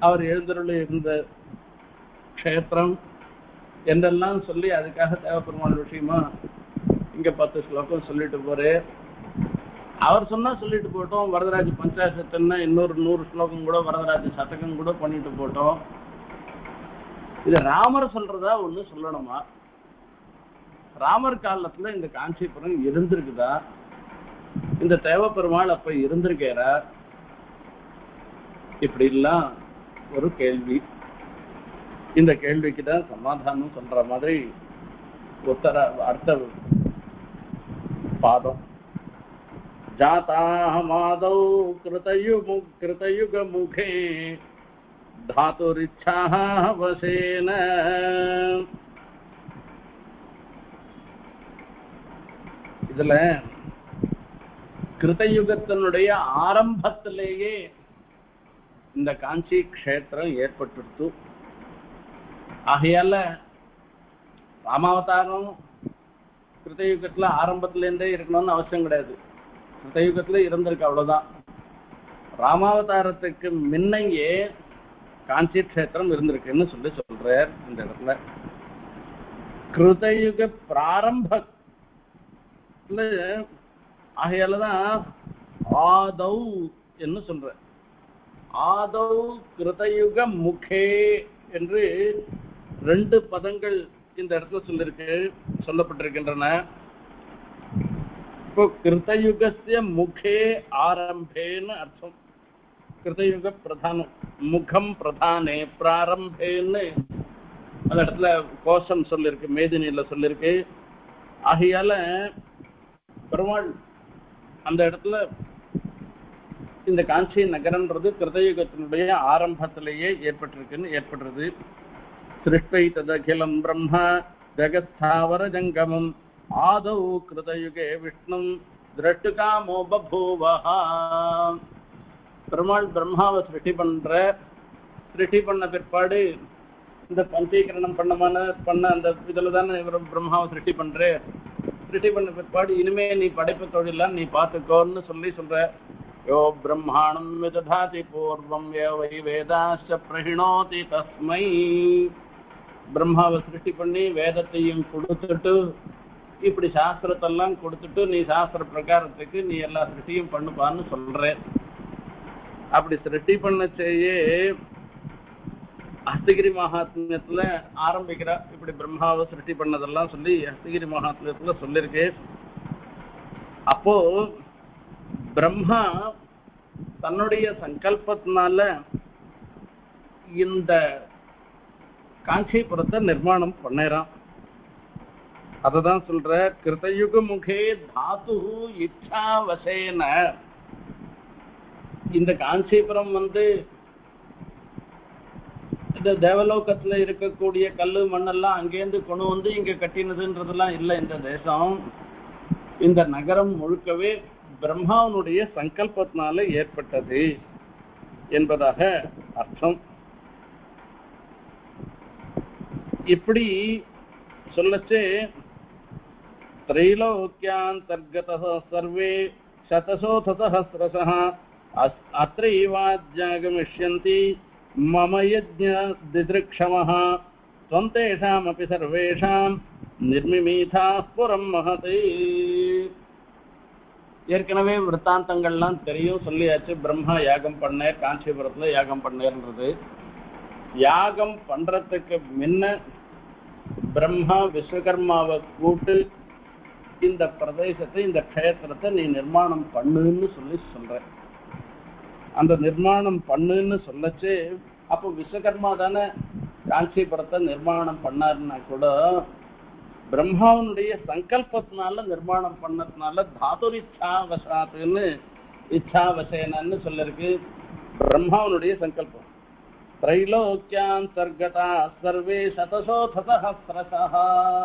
அவர் எழுந்தருளி இருந்த க்ஷேத்திரம் என்றெல்லாம் சொல்லி அதுக்காக தேவப்பெருமாள் விஷயமா இங்க பத்து ஸ்லோகம் சொல்லிட்டு போறே. அவர் சொன்னா சொல்லிட்டு போட்டோம். வரதராஜ பஞ்சாசத்துன்னா இன்னொரு நூறு ஸ்லோகம் கூட வரதராஜ சதகம் கூட பண்ணிட்டு போட்டோம். இது ராமர் சொல்றதா ஒண்ணு சொல்லணுமா? ராமர் காலத்துல இந்த காஞ்சிபுரம் இருந்திருக்குதா? இந்த தேவப்பெருமாள் அப்ப இருந்திருக்காரா? இப்படி எல்லாம் ஒரு கேள்வி. இந்த கேள்விக்கு தான் சமாதானம் சொல்ற மாதிரி உத்தர அர்த்த பாதம். ஜாதாஹமாதௌ கிருதயுகு கிருதயுக முகே தாதுரிச்சாஹ வசேன. இதுல கிருதயுகத்தினுடைய ஆரம்பத்திலேயே இந்த காஞ்சி க்ஷேத்திரம் ஏற்பட்டுடுத்து. ஆகையால ராமாவதாரம் கிருத்தயுகத்துல ஆரம்பத்துல இருந்தே இருக்கணும்னு அவசியம் கிடையாது. கிருத்தயுகத்துல இருந்திருக்கு, அவ்வளவுதான். ராமாவதாரத்துக்கு முன்னையே காஞ்சி க்ஷேத்திரம் இருந்திருக்குன்னு சொல்லி சொல்றார் இந்த இடத்துல. கிருதயுக பிராரம்பத்துல ஆகையாலதான் ஆதௌ என்று சொல்ற. ஆதௌ கிருதயுக முகே என்று ரெண்டு பதங்கள் இந்த இடத்துல சொல்லிருக்கு சொல்லப்பட்டிருக்கின்றன. இப்போ கிருதயுகஸ்ய முகே ஆரம்பேன்னு அர்த்தம். கிருதயுக பிரதானம், முகம் பிரதானே பிராரம்பேன்னு அந்த இடத்துல கோஷம் சொல்லிருக்கு, மேதினியில சொல்லிருக்கு. ஆகையால பெருமாள் அந்த இடத்துல இந்த காஞ்சி நகரன்றது கிருதயுகத்தினுடைய ஆரம்பத்திலேயே ஏற்பட்டிருக்குன்னு ஏற்படுறது. சிருஷ்டை ததகிலம் பிரம்ம ஜகஸ்தாவர ஜங்கமம் ஆதௌ கிருதயுகே விஷ்ணும் திரஷ்டுகாமோ பபூவஹா. பெருமாள் பிரம்மாவை சிருஷ்டி பண்ற. சிருஷ்டி பண்ண பிற்பாடு இந்த பஞ்சீகரணம் பண்ணமான பண்ண அந்த இதுல தானே இவர் பிரம்மாவை சிருஷ்டி பண்ற. சிருஷ்டி பண்ண பிற்பாடு இனிமே நீ படைப்பு தொழிலாம் நீ பார்த்துக்கோன்னு சொல்லி சொல்ற. யோ பிரம்மாணம் விததாதி பூர்வம் யோ வை வேதாஸ்ச பிரஹிணோதி தஸ்மை. பிரம்மாவை சிருஷ்டி பண்ணி வேதத்தையும் கொடுத்துட்டு இப்படி சாஸ்திரத்தெல்லாம் கொடுத்துட்டு நீ சாஸ்திர பிரகாரத்துக்கு நீ எல்லா சிருஷ்டியும் பண்ணுப்பான்னு சொல்ற. அப்படி சிருஷ்டி பண்ண செய்ய அஸ்தகிரி மகாத்மியத்துல ஆரம்பிக்கிறா. இப்படி பிரம்மாவை சிருஷ்டி பண்ணதெல்லாம் சொல்லி அஸ்தகிரி மகாத்மியத்துல சொல்லிருக்கு. அப்போ பிரம்மா தன்னுடைய சங்கல்பத்தினால இந்த காஞ்சிபுரத்தை நிர்மாணம் பண்ணறான். அததான் சொல்ற கிருதயுக முகே தாது இச்சா வசேன. இந்த காஞ்சிபுரம் வந்து இந்த தேவலோகத்துல இருக்கக்கூடிய கல்லு மண்ணெல்லாம் அங்கேருந்து கொண்டு வந்து இங்க கட்டினதுன்றதெல்லாம் இல்லை. இந்த தேசம், இந்த நகரம் முழுக்கவே பிரம்மாவனுடைய சங்கல்பத்தினால ஏற்பட்டது என்பதாக அர்த்தம். இப்படி சொல்லச்சு திரைலோக்கியாந்தர்கதः சர்வே சதசோத சஹஸ்ரசः அத்ரைவாஜ்ஞாகமிஷ்யந்தி மம யஜ்ஞ திதிருக்ஷமः த்வம் தேஷாமபி சர்வேஷாம் நிர்மிமீதாः புரம் மஹதே. ஏற்கனவே விற்த்தாந்தங்கள்லாம் தெரியும், சொல்லியாச்சு. பிரம்மா யாகம் பண்ண, காஞ்சிபுரத்துல யாகம் பண்ணேன்றது. யாகம் பண்றதுக்கு முன்ன பிரம்மா விஸ்வகர்மாவை கூட்டு இந்த பிரதேசத்தை இந்த க்ஷேத்திரத்தை நீ நிர்மாணம் பண்ணுன்னு சொல்லி சொல்ற. அந்த நிர்மாணம் பண்ணுன்னு சொல்லச்சு அப்போ விஸ்வகர்மா தானே காஞ்சிபுரத்தை நிர்மாணம் பண்ணாருன்னா கூட பிரம்மாவனுடைய சங்கல்பத்தினால நிர்மாணம் பண்ணதுனால தாதுர் இச்சா வசாத்துன்னு இச்சா வசேனன்னு சொல்லிருக்கு. பிரம்மாவனுடைய சங்கல்பம். திரைலோக்கியாந்தர்கதா சர்வே சதசோத சஹஸ்ரசஹ.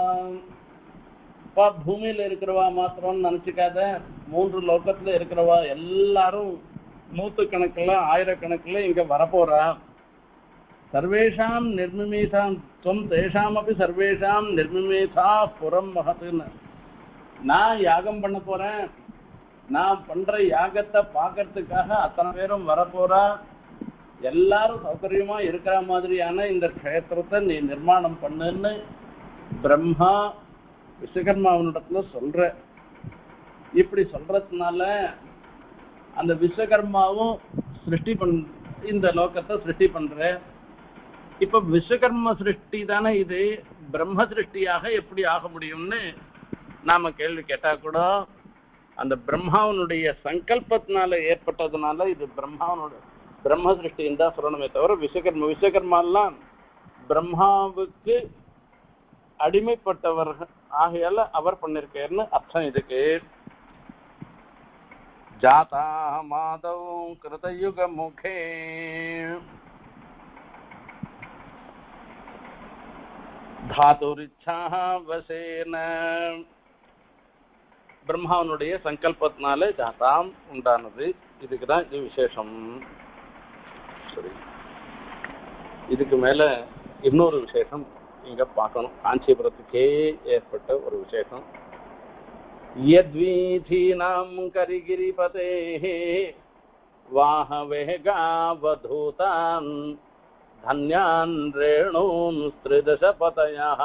பூமியில இருக்கிறவா மாத்திரம் நினைச்சுக்காத, மூன்று லோகத்துல இருக்கிறவா எல்லாரும் நூத்து கணக்குல ஆயிரக்கணக்குல இங்க வரப்போறா. சர்வேஷாம் நிர்மிமீதாம் துவம் தேஷாமபி சர்வேஷாம் நிர்மிமீதா புரம் மகத்துன்னு. நான் யாகம் பண்ண போறேன், நான் பண்ற யாகத்தை பார்க்கறதுக்காக அத்தனை பேரும் வரப்போறா. எல்லாரும் சௌகரியமா இருக்கிற மாதிரியான இந்த க்ஷேத்திரத்தை நீ நிர்மாணம் பண்ணுன்னு பிரம்மா விஸ்வகர்மாவனிடத்துல சொல்ற. இப்படி சொல்றதுனால அந்த விஸ்வகர்மாவும் சிருஷ்டி பண் இந்த லோகத்தை சிருஷ்டி பண்ற. இப்ப விஸ்வகர்ம சிருஷ்டி தானே இது, பிரம்ம சிருஷ்டியாக எப்படி ஆக முடியும்னு நாம கேள்வி கேட்டா கூட அந்த பிரம்மாவனுடைய சங்கல்பத்தினால ஏற்பட்டதுனால இது பிரம்மாவனோட பிரம்ம சிருஷ்டின்னு தான் சொல்லணுமே தவிர விஸ்வகர்ம விஸ்வகர்மாலாம் பிரம்மாவுக்கு அடிமைப்பட்டவர்கள் ஆகையால அவர் பண்ணிருக்காருன்னு அர்த்தம் இதுக்கு. ஜாதா மாதவ் கிருதயுக முகே தாதுரிச்சா வசேன. பிரம்மாவனுடைய சங்கல்பத்தினால ஜாதாம் உண்டானது. இதுக்குதான் இது விசேஷம். சரி, இதுக்கு மேல இன்னொரு விசேஷம் இங்க பார்க்கணும். காஞ்சிபுரத்துக்கே ஏற்பட்ட ஒரு விசேஷம். யத்வீதீனாம் கரிகிரிபதேஹ வாஹவேகாவதூதான் தன்யான் ரேணூன் ஸ்திரிதசபதயः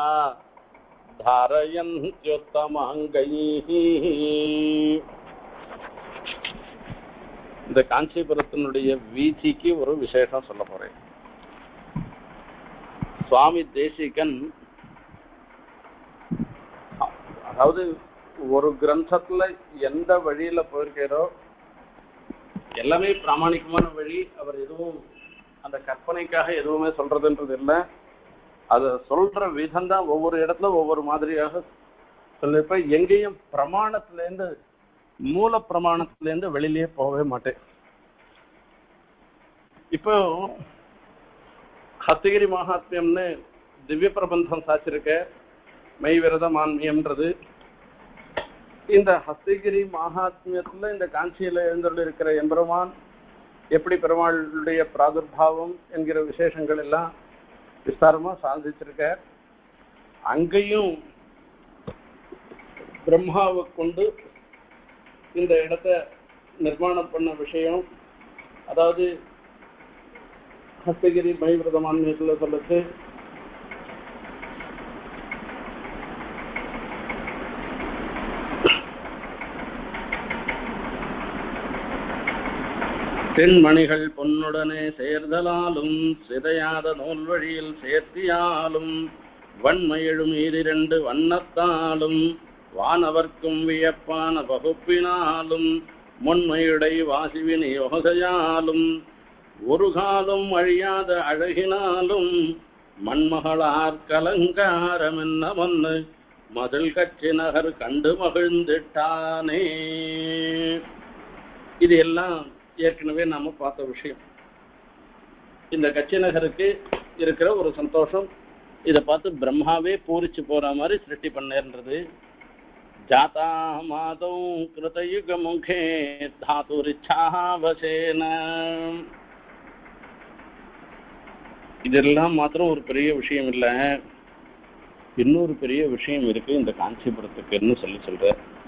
தாரயந்த்யுத்தமாங்கைः. இந்த காஞ்சிபுரத்தினுடைய வீதிக்கு ஒரு விசேஷம் சொல்ல போறேன். சுவாமி தேசிகன் அதாவது ஒரு கிரந்தத்துல எந்த வழியில போயிருக்கிறோ எல்லாமே பிராமணிகமான வழி. அவர் எதுவும் அந்த கற்பனைக்காக எதுவுமே சொல்றதுன்றது இல்லை. அதை சொல்ற விதம் தான் ஒவ்வொரு இடத்துல ஒவ்வொரு மாதிரியாக சொல்லிருப்ப. எங்கேயும் பிரமாணத்திலேருந்து மூல பிரமாணத்திலேருந்து வெளியிலேயே போகவே மாட்டேன். இப்போ ஹஸ்தகிரி மகாத்மியம்னு திவ்ய பிரபந்தம் சாச்சிருக்க மெய் விரத மான்மியம்ன்றது. இந்த ஹஸ்தகிரி மகாத்மியத்துல இந்த காஞ்சியில எழுந்துள்ள இருக்கிற எம்பெருமான் எப்படி பெருமாளுடைய பிராதுர்பாவம் என்கிற விசேஷங்கள் எல்லாம் விஸ்தாரமா சாதிச்சிருக்க. அங்கேயும் பிரம்மாவை கொண்டு இந்த இடத்தை நிர்மாணம் பண்ண விஷயம், அதாவது ஹஸ்தகிரி மைவிரதமான சொல்லுச்சு. தென்மணிகள் பொன்னுடனே சேர்தலாலும் சிதையாத நூல் வழியில் சேர்த்தியாலும் வன்மையெழும் ஈரிரண்டு வண்ணத்தாலும் வானவர்க்கும் வியப்பான வகுப்பினாலும் முன்மையுடை வாசிவின் யோகையாலும் ஒரு காலும் அழியாத அழகினாலும் மண்மகளார் கலங்காரம் என்ன மண்ணு மதில் கட்சி நகர் கண்டு மகிழ்ந்துட்டானே. இது எல்லாம் ஏற்கனவே நாம பார்த்த விஷயம். இந்த கட்சி நகருக்கு இருக்கிற ஒரு சந்தோஷம் இதை பார்த்து பிரம்மாவே பூரிச்சு போற மாதிரி சிருஷ்டி பண்ணேன்றது. ஜாதா மாதௌ கிருதயுக முகே தாதுரிச்சாவசேன. இதெல்லாம் மாத்திரம் ஒரு பெரிய விஷயம் இல்லை, இன்னொரு பெரிய விஷயம் இருக்கு இந்த காஞ்சிபுரத்துக்குன்னு சொல்லி சொல்ற.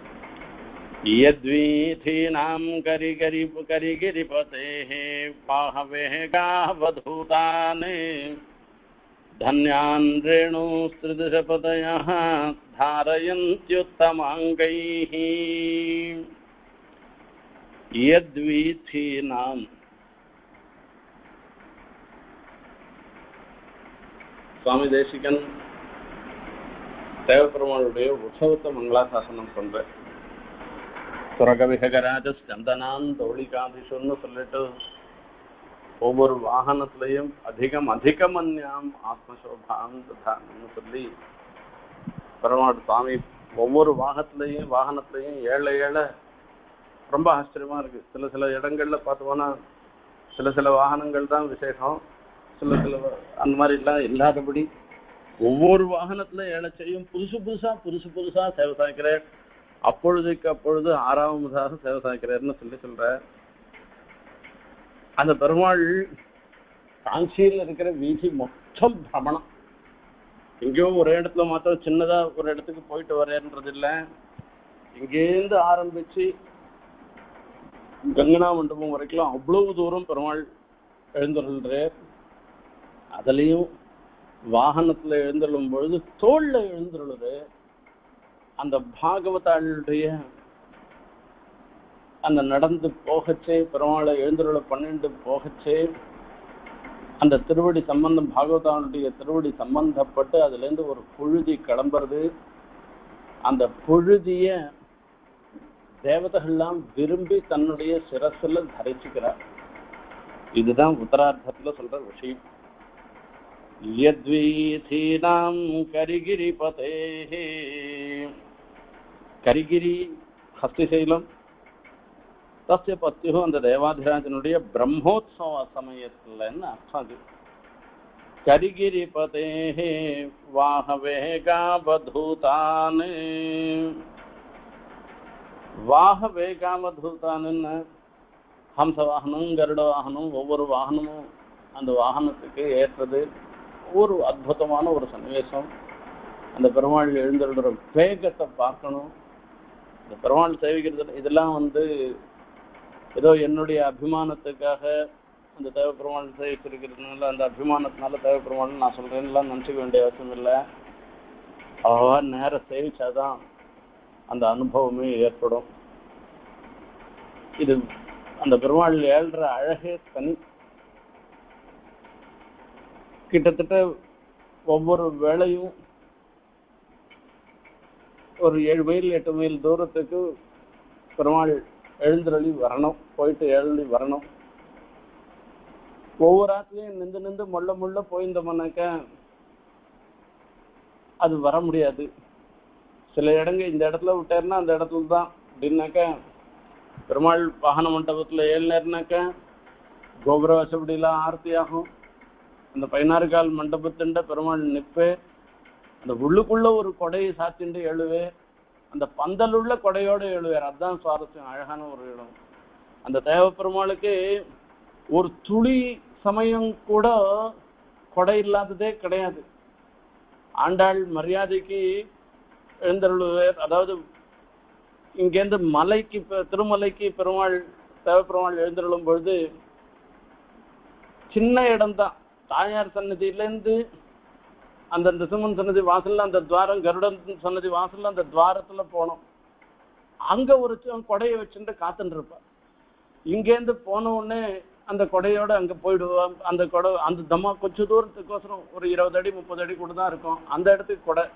யத்வீதீனாம் கரிகரி கரிகிரிபதேஹ பாஹவேகாவதூதானே தன்யான் ரேணு ஸ்திரிதசபதயः தாரயந்த்யுத்தமாங்கைः. யத்வீதீனாம் சுவாமி தேசிகன் தேவபெருமானுடைய உற்சவத்தை மங்களாசாசனம் பண்ற. சுரகவிகராஜ ஸ்கந்தனான் தௌளிகாதிஷன்னு சொல்லிட்டு ஒவ்வொரு வாகனத்திலையும் அதிகம் அதிகமன்யாம் ஆத்மசோபாம் ததான்னு சொல்லி பெருமாள் சுவாமி ஒவ்வொரு வாகனத்திலையும் வாகனத்திலையும் ஏழை ஏழை ரொம்ப ஆச்சரியமா இருக்கு. சில சில இடங்கள்ல பார்த்தோம்னா சில சில வாகனங்கள் தான் விசேஷம், சில சில அந்த மாதிரி எல்லாம் இல்லாதபடி ஒவ்வொரு வாகனத்துல ஏழைச்சையும் புதுசு புதுசா புதுசு புதுசா சேவை சாய்க்கிறார். அப்பொழுதுக்கு அப்பொழுது ஆறாவதாக சேவை சாய்க்கிறார்னு சொல்லி சொல்ற. அந்த பெருமாள் காஞ்சியில் இருக்கிற வீதி மொத்தம் பிரமணம். எங்கேயோ ஒரு இடத்துல மாத்திரம் சின்னதா ஒரு இடத்துக்கு போயிட்டு வரேன்றது இல்லை, இங்கேருந்து ஆரம்பிச்சு கங்கனா மண்டபம் வரைக்கும் அவ்வளவு தூரம் பெருமாள் எழுந்துள்ளார். அதுலேயும் வாகனத்தில் எழுந்துள்ளும் பொழுது தோல்ல எழுந்துள்ளது. அந்த பாகவதாளுடைய அந்த நடந்து போகச்சே பெருமாளை எழுந்துள்ள பன்னெண்டு போகச்சே அந்த திருவடி சம்பந்தம் பாகவதாளுடைய திருவடி சம்பந்தப்பட்டு அதுலேருந்து ஒரு புழுதி கிளம்புறது. அந்த புழுதிய தேவதைகள்லாம் விரும்பி தன்னுடைய சிரசுல தரிச்சுக்கிறார். இதுதான் உத்தரார்த்தத்துல சொல்ற விஷயம். யத்வீதீனாம் கரிகிரிபதே, கரிகிரி ஹஸ்திசைலம் தஸ்ய பத்யு அந்த தேவாதிராஜனுடைய பிரம்மோத்சவ சமயத்துலன்னு அர்த்தம். அது கரிகிரிபதே வாகவேகாவதூதான், வாகவேகாவதூதான் ஹம்ச வாகனம் கருட வாகனம் ஒவ்வொரு வாகனமும் அந்த வாகனத்துக்கு ஏற்றது. ஒரு அற்புதமான ஒரு சன்னிவேசம். அந்த பெருமாள் எழுந்துள்ள வேகத்தை பார்க்கணும். இந்த பெருமாள் சேவிக்கிறது இதெல்லாம் வந்து ஏதோ என்னுடைய அபிமானத்துக்காக அந்த தேவ பெருமாள் சேவிச்சிருக்கிறதுனால அந்த அபிமானத்தினால தேவ பெருமாள்னு நான் சொல்றேன்லாம் நினச்சிக்க வேண்டிய அவசியம் இல்லை. அவ நேரம் சேவிச்சாதான் அந்த அனுபவமே ஏற்படும். இது அந்த பெருமாள் ஏழ்ற அழகே தனி. கிட்டத்தட்ட ஒவ்வொரு வேளையும் ஒரு ஏழு மைல் எட்டு மைல் தூரத்துக்கு பெருமாள் எழுந்தருளி வரணும், போயிட்டு எழுதி வரணும். ஒவ்வொரு ஆத்துலையும் நின்று நின்று முள்ள முள்ள போயிருந்தோம்னாக்க அது வர முடியாது. சில இடங்க இந்த இடத்துல விட்டாருன்னா அந்த இடத்துல தான் அப்படின்னாக்க பெருமாள் வாகன மண்டபத்தில் ஏழுனாக்க கோபுர வசப்படியெல்லாம் ஆர்த்தி ஆகும். அந்த பதினாறு கால் மண்டபத்தின்ட பெருமாள் நிற்பே, அந்த உள்ளுக்குள்ள ஒரு கொடையை சாத்திண்டு எழுவே, அந்த பந்தல் உள்ள கொடையோடு எழுவார். அதுதான் சுவாரஸ்யம், அழகான ஒரு இடம். அந்த தேவ பெருமாளுக்கு ஒரு துளி சமயம் கூட கொடை இல்லாததே கிடையாது. ஆண்டாள் மரியாதைக்கு எழுந்தருள்வார். அதாவது இங்கேருந்து மலைக்கு திருமலைக்கு பெருமாள் தேவ பெருமாள் எழுந்தருளும் பொழுது சின்ன இடம்தான். தாயார் சன்னதியிலேருந்து அந்த நிசுமன் சன்னதி வாசல்ல அந்த துவாரம், கருடன் சன்னதி வாசல்ல அந்த துவாரத்துல போனோம். அங்க ஒரு கொடையை வச்சுட்டு காத்துட்டு இருப்பார். இங்கேருந்து போன உடனே அந்த கொடையோட அங்க போயிடுவோம். அந்த கொடை அந்த தம்மா கொஞ்சம் தூரத்துக்கோசரம் ஒரு இருபது அடி முப்பது அடி கூட தான் இருக்கும். அந்த இடத்துக்கு கொடை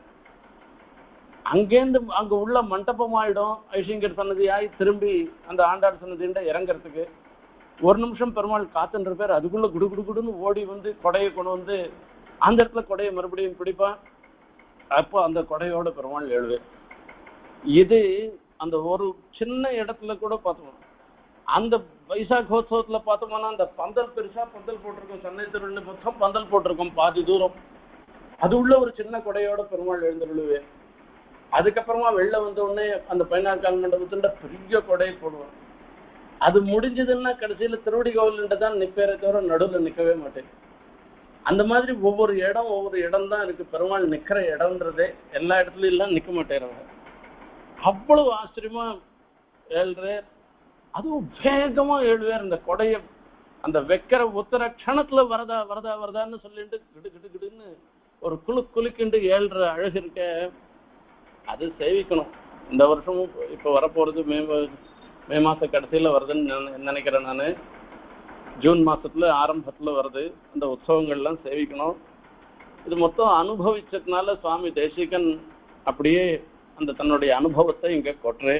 அங்கேருந்து அங்க உள்ள மண்டபம் ஆயிடும். ஐசிங்கர் சன்னதியாய் திரும்பி அந்த ஆண்டாள் சன்னதிண்ட இறங்குறதுக்கு ஒரு நிமிஷம் பெருமாள் காத்துன்ற பேர். அதுக்குள்ள குடு குடு குடுன்னு ஓடி வந்து கொடையை கொண்டு வந்து அந்த இடத்துல கொடையை மறுபடியும் பிடிப்பான். அப்போ அந்த கொடையோட பெருமாள் எழுவேன். இது அந்த ஒரு சின்ன இடத்துல கூட பார்த்தோம். அந்த வைசாகோத்சவத்துல பார்த்தோம்னா அந்த பந்தல் பெருசா பந்தல் போட்டிருக்கோம். சென்னை திருவிழா மொத்தம் பந்தல் போட்டிருக்கோம் பாதி தூரம். அது உள்ள ஒரு சின்ன கொடையோட பெருமாள் எழுந்துருவேன். அதுக்கப்புறமா வெளில வந்த உடனே அந்த பதினாறு கால் மண்டபத்துல பெரிய கொடையை போடுவான். அது முடிஞ்சதுன்னா கடைசியில திருவடி கோவில்கிட்ட தான் நிற்பேரே தவிர நடுவில் நிற்கவே மாட்டேன். அந்த மாதிரி ஒவ்வொரு இடம் ஒவ்வொரு இடம் தான் இருக்கு. பெருமாள் நிற்கிற இடம்ன்றதே எல்லா இடத்துலயும் எல்லாம் நிற்க மாட்டேறவங்க. அவ்வளவு ஆச்சரியமா ஏழ்ற, அதுவும் வேகமா ஏழுவேர். அந்த கொடைய அந்த வைக்கிற உத்தர க்ஷணத்துல வரதா வரதா வரதான்னு சொல்லிட்டு கிடு கிடு கிடுன்னு ஒரு குழு குலுக்கிண்டு ஏழ்ற அழகு இருக்க. அது சேவிக்கணும். இந்த வருஷமும் இப்போ வரப்போறது மே மே மாச கடைசியில வருதுன்னு நினைக்கிறேன். நான் ஜூன் மாசத்துல ஆரம்பத்துல வருது. அந்த உற்சவங்கள்லாம் சேவிக்கணும். இது மொத்தம் அனுபவிச்சதுனால சுவாமி தேசிகன் அப்படியே அந்த தன்னுடைய அனுபவத்தை இங்க கொட்டுறே.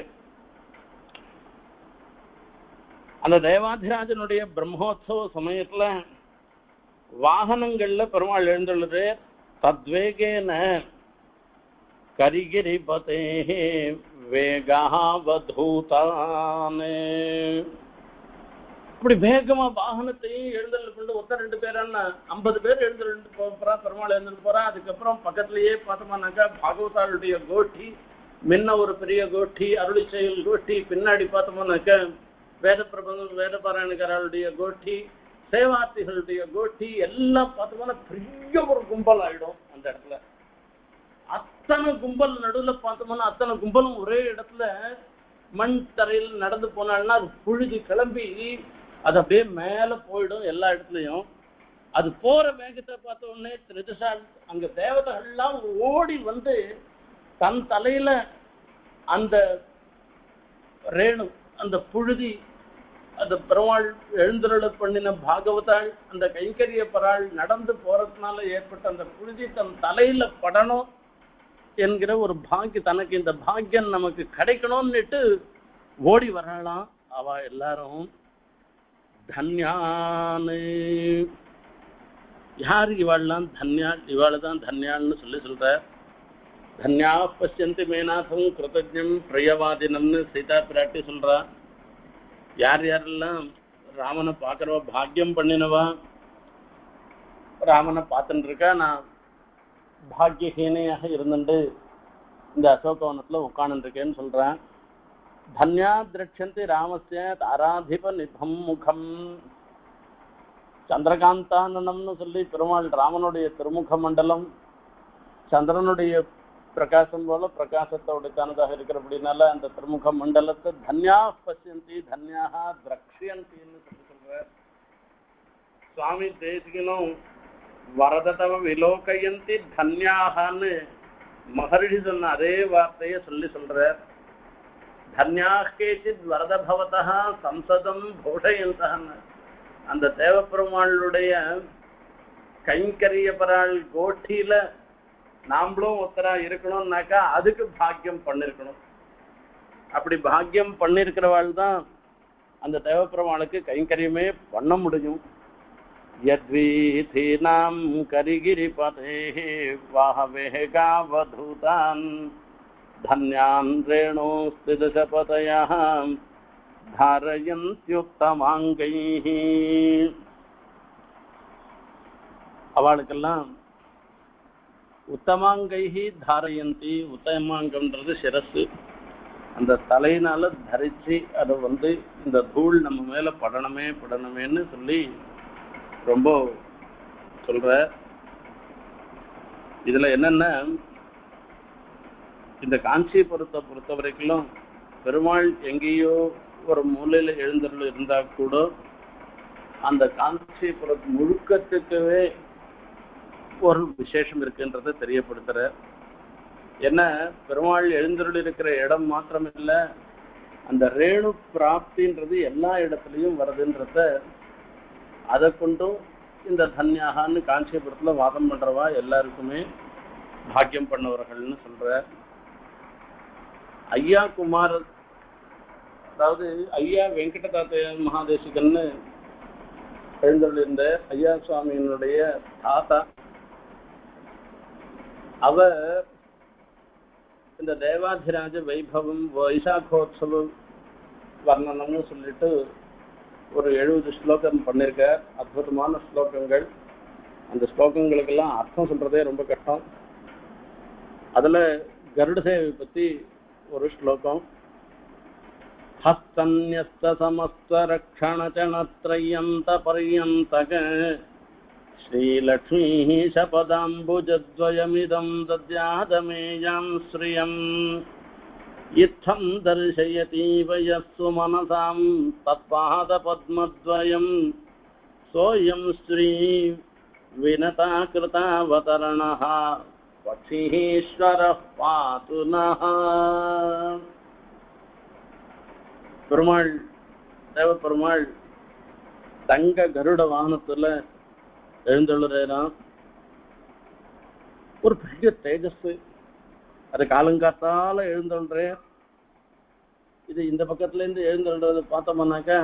அந்த தேவாதிராஜனுடைய பிரம்மோத்சவ சமயத்துல வாகனங்கள்ல பெருமாள் எழுந்துள்ளது. தத்வேகேன கரிகிரிபதே வேகாவதூதானே. இப்படி வேகமா வாகனத்தையும் எழுந்தல் கொண்டு ஒத்த ரெண்டு பேரான ஐம்பது பேர் எழுந்து போறா. பெருமாள் எழுந்துட்டு போறா. அதுக்கப்புறம் பக்கத்திலேயே பார்த்தோம்னாக்கா பாகவதாளுடைய கோஷ்டி, முன்ன ஒரு பெரிய கோஷ்டி, அருளி செயல் கோஷ்டி, பின்னாடி பார்த்தோம்னாக்கா வேத பிரபந்தம் வேத பாராயணக்காரர்களுடைய கோஷ்டி, சேவார்த்திகளுடைய கோஷ்டி எல்லாம் பார்த்தோம்னா பெரிய ஒரு கும்பல் ஆயிடும். அந்த இடத்துல அத்தனை கும்பல் நடுவில் பார்த்தோம்னா அத்தனை கும்பலும் ஒரே இடத்துல மண் தரையில் நடந்து போனால்னா அது புழுதி கிளம்பி அது அப்படியே மேல போயிடும் எல்லா இடத்துலயும். அது போற வேகத்தை பார்த்த உடனே திருதசால் அங்க தேவதைகள்லாம் ஓடி வந்து தன் தலையில அந்த ரேணு அந்த புழுதி அந்த பெருமாள் எழுந்தருள பண்ணின பாகவதாள் அந்த கைங்கரிய பராள் நடந்து போறதுனால ஏற்பட்ட அந்த புழுதி தன் தலையில படணும் என்கிற ஒரு பாக்கியம், தனக்கு இந்த பாக்கியம் நமக்கு கிடைக்கணும்னுட்டு ஓடி வராளாம் அவ எல்லாரும். தன்யானு யார் இவாள்லாம்? தன்யாள், இவாள் தான் தன்யாள்னு சொல்லி சொல்ற. தன்யா பசியந்தி மேனாதம் கிருதஜம் பிரியவாதினம்னு சீதா பிராட்டி சொல்றா. யார் யாரெல்லாம் ராமனை பார்க்கறவா, பாக்கியம் பண்ணினவா, ராமனை பார்த்துட்டு இருக்கா, நான் பாக்கியஹீனையாக இருந்துட்டு இந்த அசோகவனத்துல உட்கார்ந்து இருக்கேன்னு சொல்றேன். தன்யா திரட்சந்தி ராமஸ்ய தாராதிப நிபம் முகம். சந்திரகாந்தானனம்னு சொல்லி பெருமாள் ராமனுடைய திருமுக மண்டலம் சந்திரனுடைய பிரகாசம் போல பிரகாசத்தோடைத்தானதாக இருக்கிறபடினால அந்த திருமுக மண்டலத்தை தன்யா பசியந்தி தன்யாக திரக்ஷியந்தின்னு சொல்லி சொல்ற. சுவாமி தேசிகனும் வரததவ விலோகயந்தி தன்யாகான்னு மகர்ஷி சொன்ன அதே வார்த்தையை சொல்லி சொல்ற. தன்யா கேச்சித் வரத பவதா சம்சதம் பூஷயந்தன்னு அந்த தேவப்பெருமாளுடைய கைங்கரிய பராள் கோஷ்டியில நாமளும் ஒத்தரா இருக்கணும்னாக்கா அதுக்கு பாக்கியம் பண்ணிருக்கணும். அப்படி பாக்கியம் பண்ணிருக்கிறவாள் தான் அந்த தேவப்பெருமாளுக்கு கைங்கரியமே பண்ண முடியும். யத்வீதீனாம் கரிகிரிபதே வாஹவேகாவதூதான் தன்யான் ரேணோ ஸ்திதசபதயாம் தாரயந்த்யுக்தமாங்கைஹ. அவளுக்கெல்லாம் உத்தமாங்கைஹி தாரயந்தி. உத்தமாங்கம்ன்றது சிரசு, அந்த தலையினால தரிச்சு அதை வந்து இந்த தூள் நம்ம மேல படணுமே படணுமேன்னு சொல்லி ரொம்ப சொல்ற. இதுல என்னன்னா இந்த காஞ்சிபுரத்தை பொறுத்த வரைக்கும் பெருமாள் எங்கேயோ ஒரு மூலையில எழுந்தருள் இருந்தா கூட அந்த காஞ்சிபுரம் முழுக்கத்துக்கவே ஒரு விசேஷம் இருக்குன்றதை தெரியப்படுத்துற. என்ன பெருமாள் எழுந்தருள் இருக்கிற இடம் மாத்திரம் இல்ல, அந்த ரேணு பிராப்தின்றது எல்லா இடத்துலையும் வருதுன்றத அதை கொண்டும் இந்த தன்யாகான்னு காஞ்சிபுரத்துல வாதம் பண்றவா எல்லாருக்குமே பாக்கியம் பண்ணவர்கள்னு சொல்ற. ஐயா குமார், அதாவது ஐயா வெங்கடதாத்த மகாதேசிகன்னு எழுந்தருள் இருந்த ஐயா சுவாமியினுடைய தாத்தா, அவர் இந்த தேவாதிராஜ வைபவம் வைசாகோத்சவ வர்ணனம்னு சொல்லிட்டு ஒரு எழுபது ஸ்லோகம் பண்ணியிருக்கார். அற்புதமான ஸ்லோகங்கள். அந்த ஸ்லோகங்களுக்கெல்லாம் அர்த்தம் சொல்றதே ரொம்ப கஷ்டம். அதுல கருட சேவை பத்தி ஒரு ஸ்லோகம். ஹஸ்தன்யஸ்த சமஸ்த ரக்ஷண சணத்ரயந்த பர்யந்தக ஸ்ரீலக்ஷ்மீ சபதாம்புஜத்வயமிதம் தத்யாதமேயாம் ஸ்ரியம் இத்தம் தர்சயதீவ யஸ்ஸு மனசாம் தத்பாத பத்மத்வயம் சோயம் ஸ்ரீ வினதா கிருதாவதரணः பக்ஷீஸ்வரः பாது நः. பெருமாள் தேவப்பெருமாள் தங்க கருட வாகனத்துல எழுந்தருளுறான். ஒரு பெரிய தேஜஸ், அது காலங்காத்தால எழுந்தொன்றே. இது இந்த பக்கத்துல இருந்து எழுந்தொன்றது பார்த்தோம்னாக்கா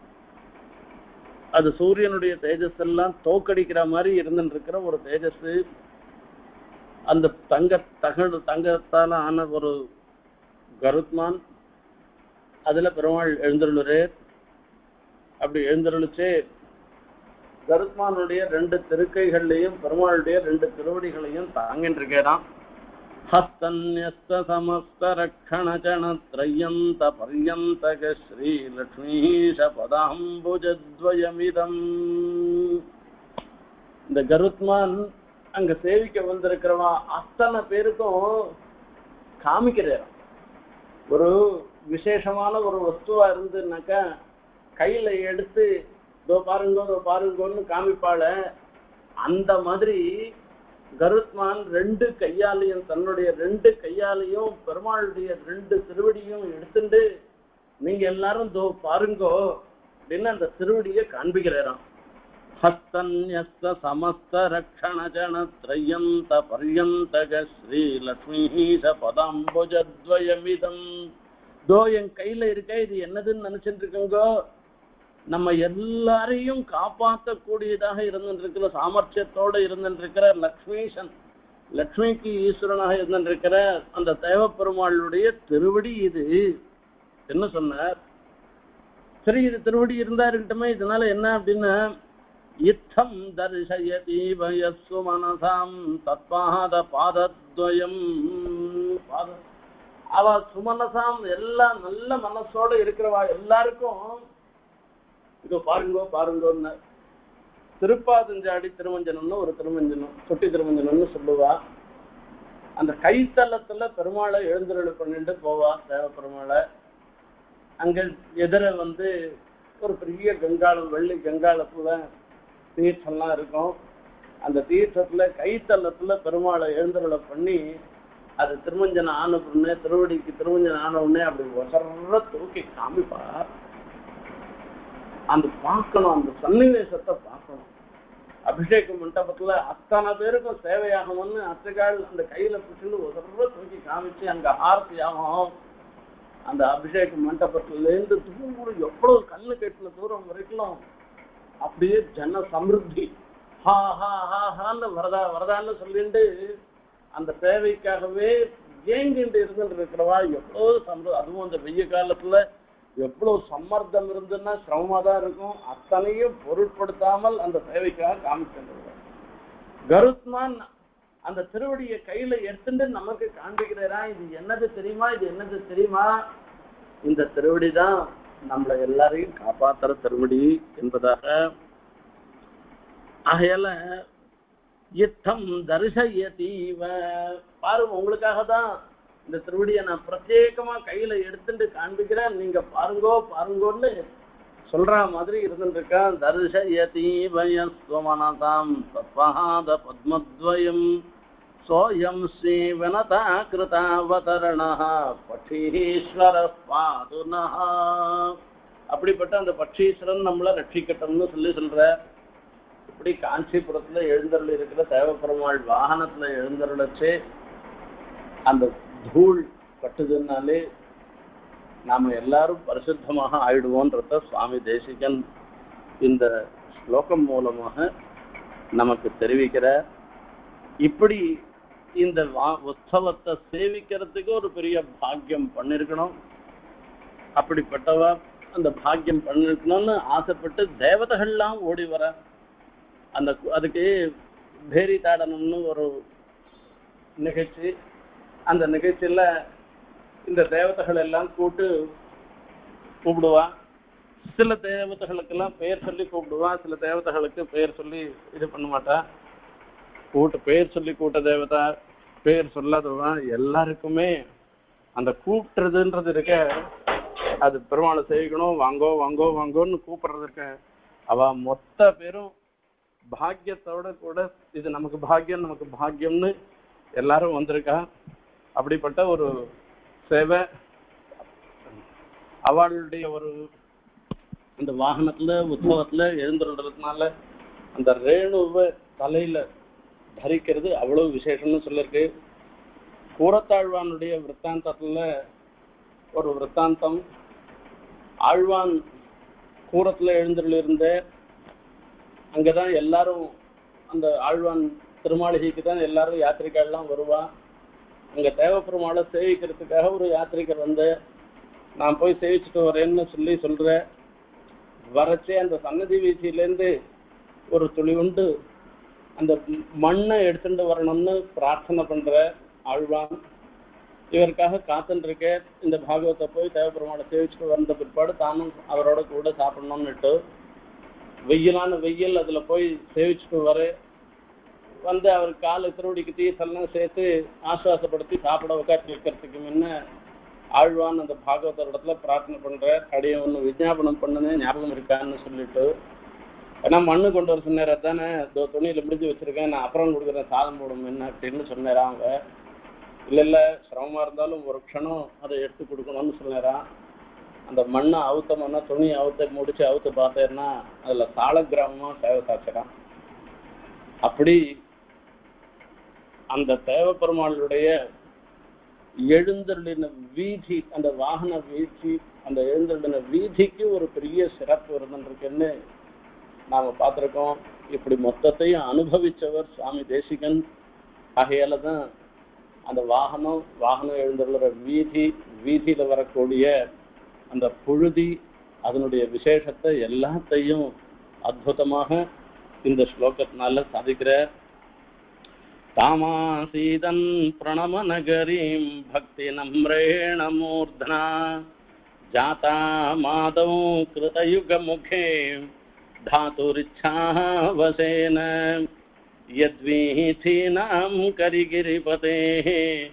அது சூரியனுடைய தேஜஸ் எல்லாம் தோக்கடிக்கிற மாதிரி இருந்துட்டு இருக்கிற ஒரு தேஜஸ். அந்த தங்க தகடு தங்கத்தால ஆன ஒரு கருத்மான், அதுல பெருமாள் எழுந்தருளுரே. அப்படி எழுந்தருளிச்சு கருத்மானுடைய ரெண்டு திருக்கைகள்லையும் பெருமாளுடைய ரெண்டு திருவடிகளையும் தாங்கிட்டு இருக்கேதான். ஹஸ்தன்யஸ்த சமஸ்த ரக்ஷண சணத்ரயந்த பர்யந்தக ஸ்ரீ லக்ஷ்மீஷ பதாம்புஜத்வயமிதம். இந்த கருத்மான் அங்க சேவிக்க வந்திருக்கிறவா அத்தனை பேருக்கும் காமிக்கிறார். ஒரு விசேஷமான ஒரு வஸ்துவா இருந்துனாக்கா கையில எடுத்து இதோ பாருங்கோ இதோ பாருங்கோன்னு காமிப்பாள, அந்த மாதிரி கருத்மான் ரெண்டு கையாலையும் தன்னுடைய ரெண்டு கையாலையும் பெருமாளுடைய ரெண்டு திருவடியும் எடுத்துட்டு நீங்க எல்லாரும் இதோ பாருங்கோ அப்படின்னு அந்த திருவடியை காண்பிக்கிறாராம். ஹஸ்தன்யஸ்த சமஸ்த ரக்ஷண ஜன த்ரயந்த பர்யந்தக ஸ்ரீ லக்ஷ்மீஷ பதாம்புஜத்வயமிதம். தோ என் கையில இருக்க, இது என்னதுன்னு நினைச்சிட்டு இருக்கோங்கோ, நம்ம எல்லாரையும் காப்பாற்றக்கூடியதாக இருந்துருக்கிற சாமர்த்தியத்தோட இருந்துருக்கிற லக்ஷ்மீஷன், லக்ஷ்மிக்கு ஈஸ்வரனாக இருந்துருக்கிற அந்த தேவப்பெருமாளுடைய திருவடி இது என்ன சொன்னார். சரி, இது திருவடி இருந்தா இருக்கட்டுமே, இதனால என்ன அப்படின்னா இத்தம் தர்சயதி வயசு மனசாம் தத்பாத பாதத்வயம். பாத அவ சுமனசாம் எல்லாம் நல்ல மனசோட இருக்கிறவா எல்லாருக்கும் இதோ பாருங்கோ பாருங்கோன்னு திருப்பாதஞ்சாடி திருமஞ்சனம்னு ஒரு திருமஞ்சனம், சொட்டி திருமஞ்சனம்னு சொல்லுவா. அந்த கைத்தலத்துல பெருமாளை எழுந்தருளை பண்ணிட்டு போவா தேவ பெருமாளை. அங்க எதிர வந்து ஒரு பெரிய கங்காளம், வெள்ளி கங்காளத்துல தீர்த்தம்லாம் இருக்கும். அந்த தீர்த்தத்துல கைத்தலத்துல பெருமாளை எழுந்தருளை பண்ணி அது திருமஞ்சனம் ஆன உடனே, திருவடிக்கு திருமஞ்சனம் ஆன உடனே அப்படி ஒசர தூக்கி காமிப்பா. அந்த பார்க்கணும், அந்த சன்னிவேசத்தை பார்க்கணும். அபிஷேக மண்டபத்துல அத்தனை பேருக்கும் சேவையாகணும்னு அத்தைகால் அந்த கையில பிடிச்சிட்டு ஒசர தூக்கி காமிச்சு அங்க ஆரத்தி ஆகும். அந்த அபிஷேக மண்டபத்துல இருந்து தூரம் எவ்வளவு கண்ணு கெட்டின தூரம் வரைக்கும் அப்படியே ஜன சமிருத்தி ஹா ஹா ஹா ஹான்னு வரதா வரதான்னு சொல்லிட்டு அந்த சேவைக்காகவே ஏங்கிட்டு இருந்துட்டு இருக்கிறவா எவ்வளவு சமிருத்தி. அதுவும் அந்த வெய்ய காலத்துல எவ்வளவு சம்மர்த்தம் இருந்துன்னா சிரமமா தான் இருக்கும். அத்தனையும் பொருட்படுத்தாமல் அந்த சேவைக்காக காமிச்சிருந்தார். கருத்மான் அந்த திருவடியை கையில எடுத்துட்டு நமக்கு காண்பிக்கிறா. இது என்னது தெரியுமா, இது என்னது தெரியுமா, இந்த திருவடி தான் நம்மளை எல்லாரையும் காப்பாத்துற திருவடி என்பதாக. ஆகையால யுத்தம் தரிசயதீவ, பாருங்க உங்களுக்காக தான் இந்த திருவடியை நான் பிரத்யேகமா கையில எடுத்துட்டு காண்பிக்கிறேன், நீங்க பாருங்கோ பாருங்கோன்னு சொல்ற மாதிரி இருந்துருக்கான். தரிசயதீவயஸ்வமனதாம் தத்பாத பத்மத்வயம் சோயம் ஸ்ரீ வனதா கிருதாவதரணஹ பட்சீஸ்வர பாதுனஹ. அப்படிப்பட்ட அந்த பட்சீஸ்வரன் நம்மளை ரட்சிக்கட்டும்னு சொல்லி சொல்ற. இப்படி காஞ்சிபுரத்துல எழுந்தருள் இருக்கிற தேவப்பெருமாள் வாகனத்துல எழுந்தருளச்சு அந்த தூள் பட்டுதுனாலே நாம எல்லாரும் பரிசுத்தமாக ஆயிடுவோன்றத சுவாமி தேசிகன் இந்த ஸ்லோகம் மூலமாக நமக்கு தெரிவிக்கிற. இப்படி இந்த உற்சவத்தை சேவிக்கிறதுக்கு ஒரு பெரிய பாக்கியம் பண்ணிருக்கணும். அப்படிப்பட்டவா அந்த பாக்கியம் பண்ணிருக்கணும்னு ஆசைப்பட்டு தேவதைகள்லாம் ஓடி வர. அந்த அதுக்கு பேரி தாடனம்னு ஒரு நிகழ்ச்சி. அந்த நிகழ்ச்சியில இந்த தேவதைகள் எல்லாம் கூட்டு கூப்பிடுவா. சில தேவதைகளுக்கெல்லாம் பெயர் சொல்லி கூப்பிடுவா, சில தேவதைகளுக்கு பெயர் சொல்லி இது பண்ண மாட்டா. கூட்ட பெயர் சொல்லி கூட்ட தேவதா, பெயர் சொல்லாதவா எல்லாருக்குமே அந்த கூப்பிட்டுறதுன்றது இருக்க. அது பெருமாளை செய்யணும், வாங்கோ வாங்கோ வாங்கோன்னு கூப்பிடுறது இருக்க. அவ மொத்த பேரும் பாக்கியத்தோட கூட இது நமக்கு பாக்கியம் நமக்கு பாக்கியம்னு எல்லாரும் வந்திருக்கா. அப்படிப்பட்ட ஒரு சேவை அவளுடைய ஒரு அந்த வாகனத்துல உற்சவத்துல எழுந்துறதுனால அந்த ரேணுவை தலையில தரிக்கிறது அவ்வளவு விசேஷம்னு சொல்லிருக்கு. கூரத்தாழ்வானுடைய விற்த்தாந்தத்துல ஒரு விற்த்தாந்தம். ஆழ்வான் கூரத்துல எழுந்துள்ள இருந்த அங்கதான் எல்லாரும் அந்த ஆழ்வான் திருமாளிகைக்கு தான் எல்லாரும் யாத்திரிகள்லாம் வருவா. அங்க தேவப்பெருமாளை சேவிக்கிறதுக்காக ஒரு யாத்திரிகர் வந்து நான் போய் சேவிச்சுட்டு வரேன்னு சொல்லி சொல்ற. வரச்சே அந்த சன்னதி வீச்சிலேருந்து ஒரு துளி உண்டு அந்த மண்ணை எடுத்துட்டு வரணும்னு பிரார்த்தனை பண்ற ஆழ்வான். இவருக்காக காத்துட்டு இருக்க. இந்த பாகவத்தை போய் தேவப்பெருமாளை சேவிச்சுட்டு வந்த பிற்பாடு தானும் அவரோட கூட சாப்பிடணும்னுட்டு வெயிலான வெயில் அதுல போய் சேவிச்சுட்டு வர வந்து அவர் காலை திருவடிக்கு தீசெல்லாம் சேர்த்து ஆசுவாசப்படுத்தி சாப்பிட உட்காந்து வைக்கிறதுக்கு முன்ன ஆழ்வான் அந்த பாகவதர் இடத்துல பிரார்த்தனை பண்ற அடைய ஒன்று விஜாபனம் பண்ணனே ஞாபகம் இருக்கான்னு சொல்லிட்டு, ஏன்னா மண்ணு கொண்டு வர சொன்னார தானே, துணியில முடிஞ்சு வச்சிருக்கேன், நான் அப்புறம் கொடுக்குறேன் சாதம் போடும் என்ன அப்படின்னு சொன்னாரா அவங்க. இல்லை இல்லை சிரமமா இருந்தாலும் ஒரு க்ஷணம் அதை எடுத்து கொடுக்கணும்னு சொன்னாராம். அந்த மண்ணை அவுத்தோம்னா துணி அவுத்த முடிச்சு அவுத்து பார்த்தேன்னா அதுல சால கிராமமா சேவை சாய்ச்சிடான். அப்படி அந்த தேவப்பெருமாளுடைய எழுந்தருளின வீதி, அந்த வாகன வீதி, அந்த எழுந்தருளின வீதிக்கு ஒரு பெரிய சிறப்பு இருந்துருக்குன்னு நாம பார்த்திருக்கோம். இப்படி மொத்தத்தையும் அனுபவிச்சவர் சுவாமி தேசிகன். ஆகையால தான் அந்த வாகனம் வாகனம் எழுந்துள்ள வீதி, வீதியில வரக்கூடிய அந்த புழுதி, அதனுடைய விசேஷத்தை எல்லாத்தையும் அற்புதமாக இந்த ஸ்லோகத்தினால சாதிக்கிறார். தாமாசீதன் பிரணம நகரீம் பக்தி நம்ரேண மூர்தனா ஜாதா மாதவ் கிருதயுக முகே धातुरिच्छावसेन यद्वीथीनां करिगिरिपतेः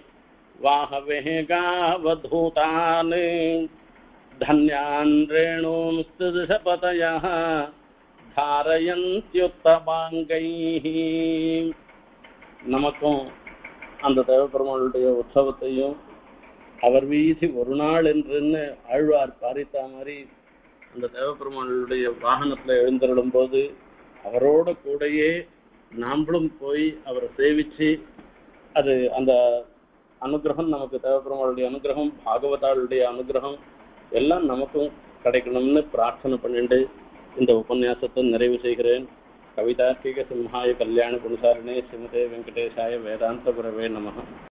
वाहवेगावधूतान् धन्यान् रेणूंस्तुदशपतयः धारयन्त्युत्तमाङ्गैः. நமக்கும் அந்த தேவப்பெருமாளுடைய உற்சவத்தையும் அவர் வீசி ஒரு நாள் என்றுன்னு ஆழ்வார் பாரித்தா மாதிரி அந்த தேவப்பெருமாளுடைய வாகனத்துல எழுந்தருளும் போது அவரோட கூடயே நாம்பளும் போய் அவரை சேவிச்சு அது அந்த அனுகிரகம் நமக்கு தேவப்பெருமாளுடைய அனுகிரகம், பாகவதாளுடைய அனுகிரகம் எல்லாம் நமக்கும் கிடைக்கணும்னு பிரார்த்தனை பண்ணிட்டு இந்த உபன்யாசத்தை நிறைவு செய்கிறேன். கவிதார்க்கிக சிம்ஹாய கல்யாண குணசாரிணே ஸ்ரீமதே வெங்கடேசாய வேதாந்த குரவே நமः.